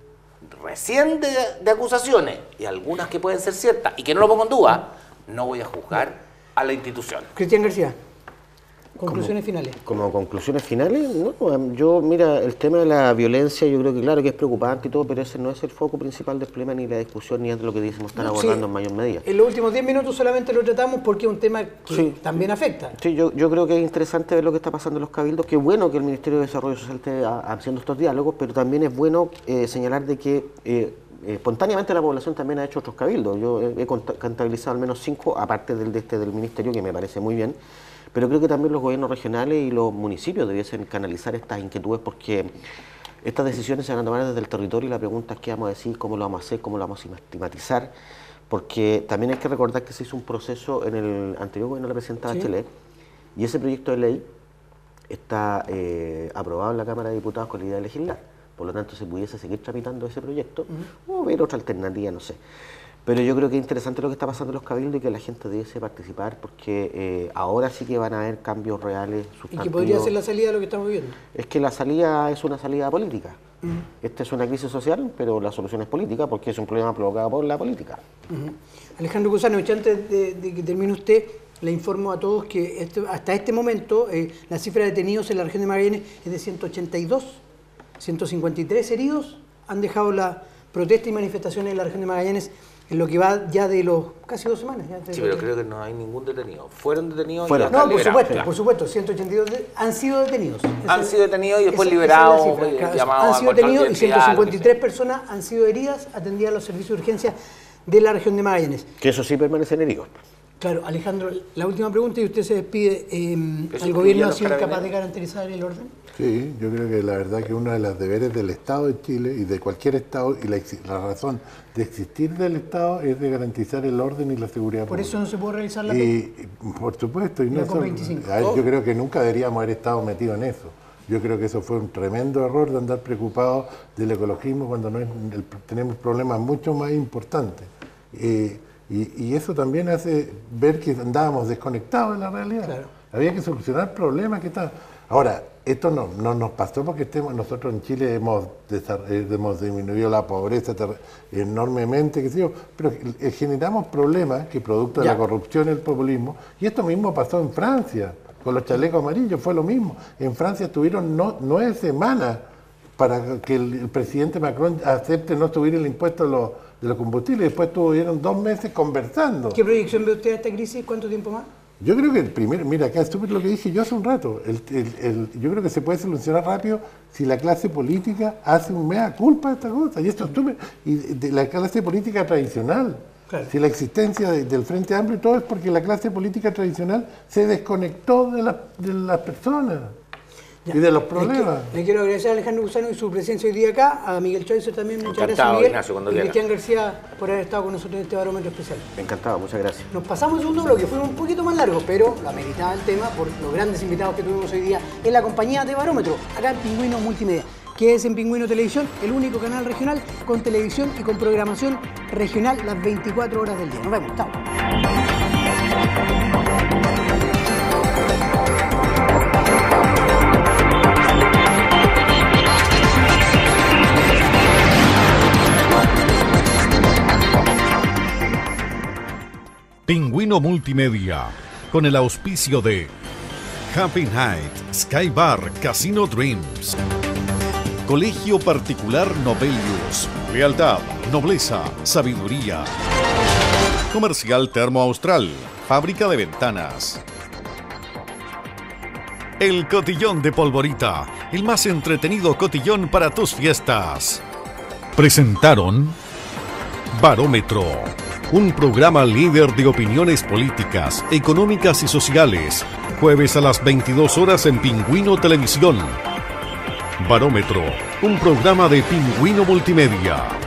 Speaker 5: recién de acusaciones, y algunas que pueden ser ciertas, y que no lo pongo en duda, no voy a juzgar a la institución.
Speaker 2: Cristian García. ¿Conclusiones finales?
Speaker 3: Como conclusiones finales, no, yo, mira, el tema de la violencia yo creo que claro que es preocupante y todo, pero ese no es el foco principal del problema, ni la discusión, ni es de lo que decimos estar abordando en mayor medida.
Speaker 2: En los últimos 10 minutos solamente lo tratamos porque es un tema que también afecta.
Speaker 3: Sí, yo creo que es interesante ver lo que está pasando en los cabildos, que es bueno que el Ministerio de Desarrollo Social esté haciendo estos diálogos, pero también es bueno señalar de que espontáneamente la población también ha hecho otros cabildos. Yo he contabilizado al menos 5, aparte del Ministerio, que me parece muy bien. Pero creo que también los gobiernos regionales y los municipios debiesen canalizar estas inquietudes porque estas decisiones se van a tomar desde el territorio y la pregunta es qué vamos a decir, cómo lo vamos a hacer, cómo lo vamos a sistematizar, porque también hay que recordar que se hizo un proceso en el anterior gobierno de la presidenta Bachelet y ese proyecto de ley está aprobado en la Cámara de Diputados con la idea de legislar. Por lo tanto, se pudiese seguir tramitando ese proyecto o ver otra alternativa, no sé. Pero yo creo que es interesante lo que está pasando en los cabildos y que la gente debiese participar porque ahora sí que van a haber cambios reales, sustantivos.
Speaker 2: ¿Y qué podría ser la salida de lo que estamos viendo?
Speaker 3: Es que la salida es una salida política. Esta es una crisis social, pero la solución es política porque es un problema provocado por la política.
Speaker 2: Alejandro Kuzanovich, antes de que termine usted, le informo a todos que hasta este momento la cifra de detenidos en la región de Magallanes es de 182, 153 heridos han dejado la protesta y manifestaciones en la región de Magallanes en lo que va ya de los casi 2 semanas.
Speaker 5: Sí, pero creo que no hay ningún detenido. Fueron detenidos.
Speaker 2: No, por supuesto, 182 han sido detenidos.
Speaker 5: Han sido detenidos y después liberados.
Speaker 2: Han sido detenidos y 153 personas han sido heridas, atendidas a los servicios de urgencia de la región de Magallanes.
Speaker 3: Que eso sí permanecen heridos.
Speaker 2: Claro, Alejandro, la última pregunta y usted se despide. ¿El gobierno ha sido capaz de garantizar el orden?
Speaker 6: Sí, yo creo que la verdad que uno de los deberes del Estado de Chile y de cualquier Estado, y la razón de existir del Estado es de garantizar el orden y la seguridad
Speaker 2: pública. Por eso no se puede realizar la
Speaker 6: por supuesto, y no solo, yo creo que nunca deberíamos haber estado metidos en eso. Yo creo que eso fue un tremendo error de andar preocupados del ecologismo cuando tenemos problemas mucho más importantes. Y eso también hace ver que andábamos desconectados de la realidad. Claro. Había que solucionar problemas que estaban. Ahora, esto no nos pasó porque nosotros en Chile hemos disminuido la pobreza enormemente, pero generamos problemas que producto de la corrupción y el populismo, y esto mismo pasó en Francia, con los chalecos amarillos, fue lo mismo. En Francia tuvieron 9 semanas para que el presidente Macron acepte no subir el impuesto de los combustibles, y después tuvieron 2 meses conversando.
Speaker 2: ¿Qué proyección ve usted de esta crisis? ¿Cuánto tiempo más?
Speaker 6: Yo creo que el primer, mira, acá es súper lo que dije yo hace un rato, yo creo que se puede solucionar rápido si la clase política hace un mea culpa de esta cosa, y esto es estúpido, y de la clase política tradicional. Claro. Si la existencia del Frente Amplio y todo es porque la clase política tradicional se desconectó de las personas. Ya. Y de los problemas.
Speaker 2: Le quiero agradecer a Alejandro Gusano y su presencia hoy día acá, a Miguel Choice también, muchas
Speaker 5: Encantado,
Speaker 2: gracias Miguel,
Speaker 5: Ignacio, cuando
Speaker 2: y
Speaker 5: quiera.
Speaker 2: Cristian García por haber estado con nosotros en este barómetro especial.
Speaker 3: Encantado, muchas gracias.
Speaker 2: Nos pasamos al segundo bloque, fueron un poquito más largos, pero lo ameritaba el tema por los grandes invitados que tuvimos hoy día en la compañía de Barómetro, acá en Pingüino Multimedia, que es en Pingüino Televisión, el único canal regional con televisión y con programación regional las 24 horas del día. Nos vemos, chao.
Speaker 1: Pingüino Multimedia, con el auspicio de Happy Night, Sky Bar, Casino Dreams, Colegio Particular Nobelius, Lealtad, Nobleza, Sabiduría, Comercial Termo Austral, Fábrica de Ventanas, El Cotillón de Polvorita, el más entretenido cotillón para tus fiestas. Presentaron Barómetro, un programa líder de opiniones políticas, económicas y sociales, jueves a las 22 horas en Pingüino Televisión. Barómetro, un programa de Pingüino Multimedia.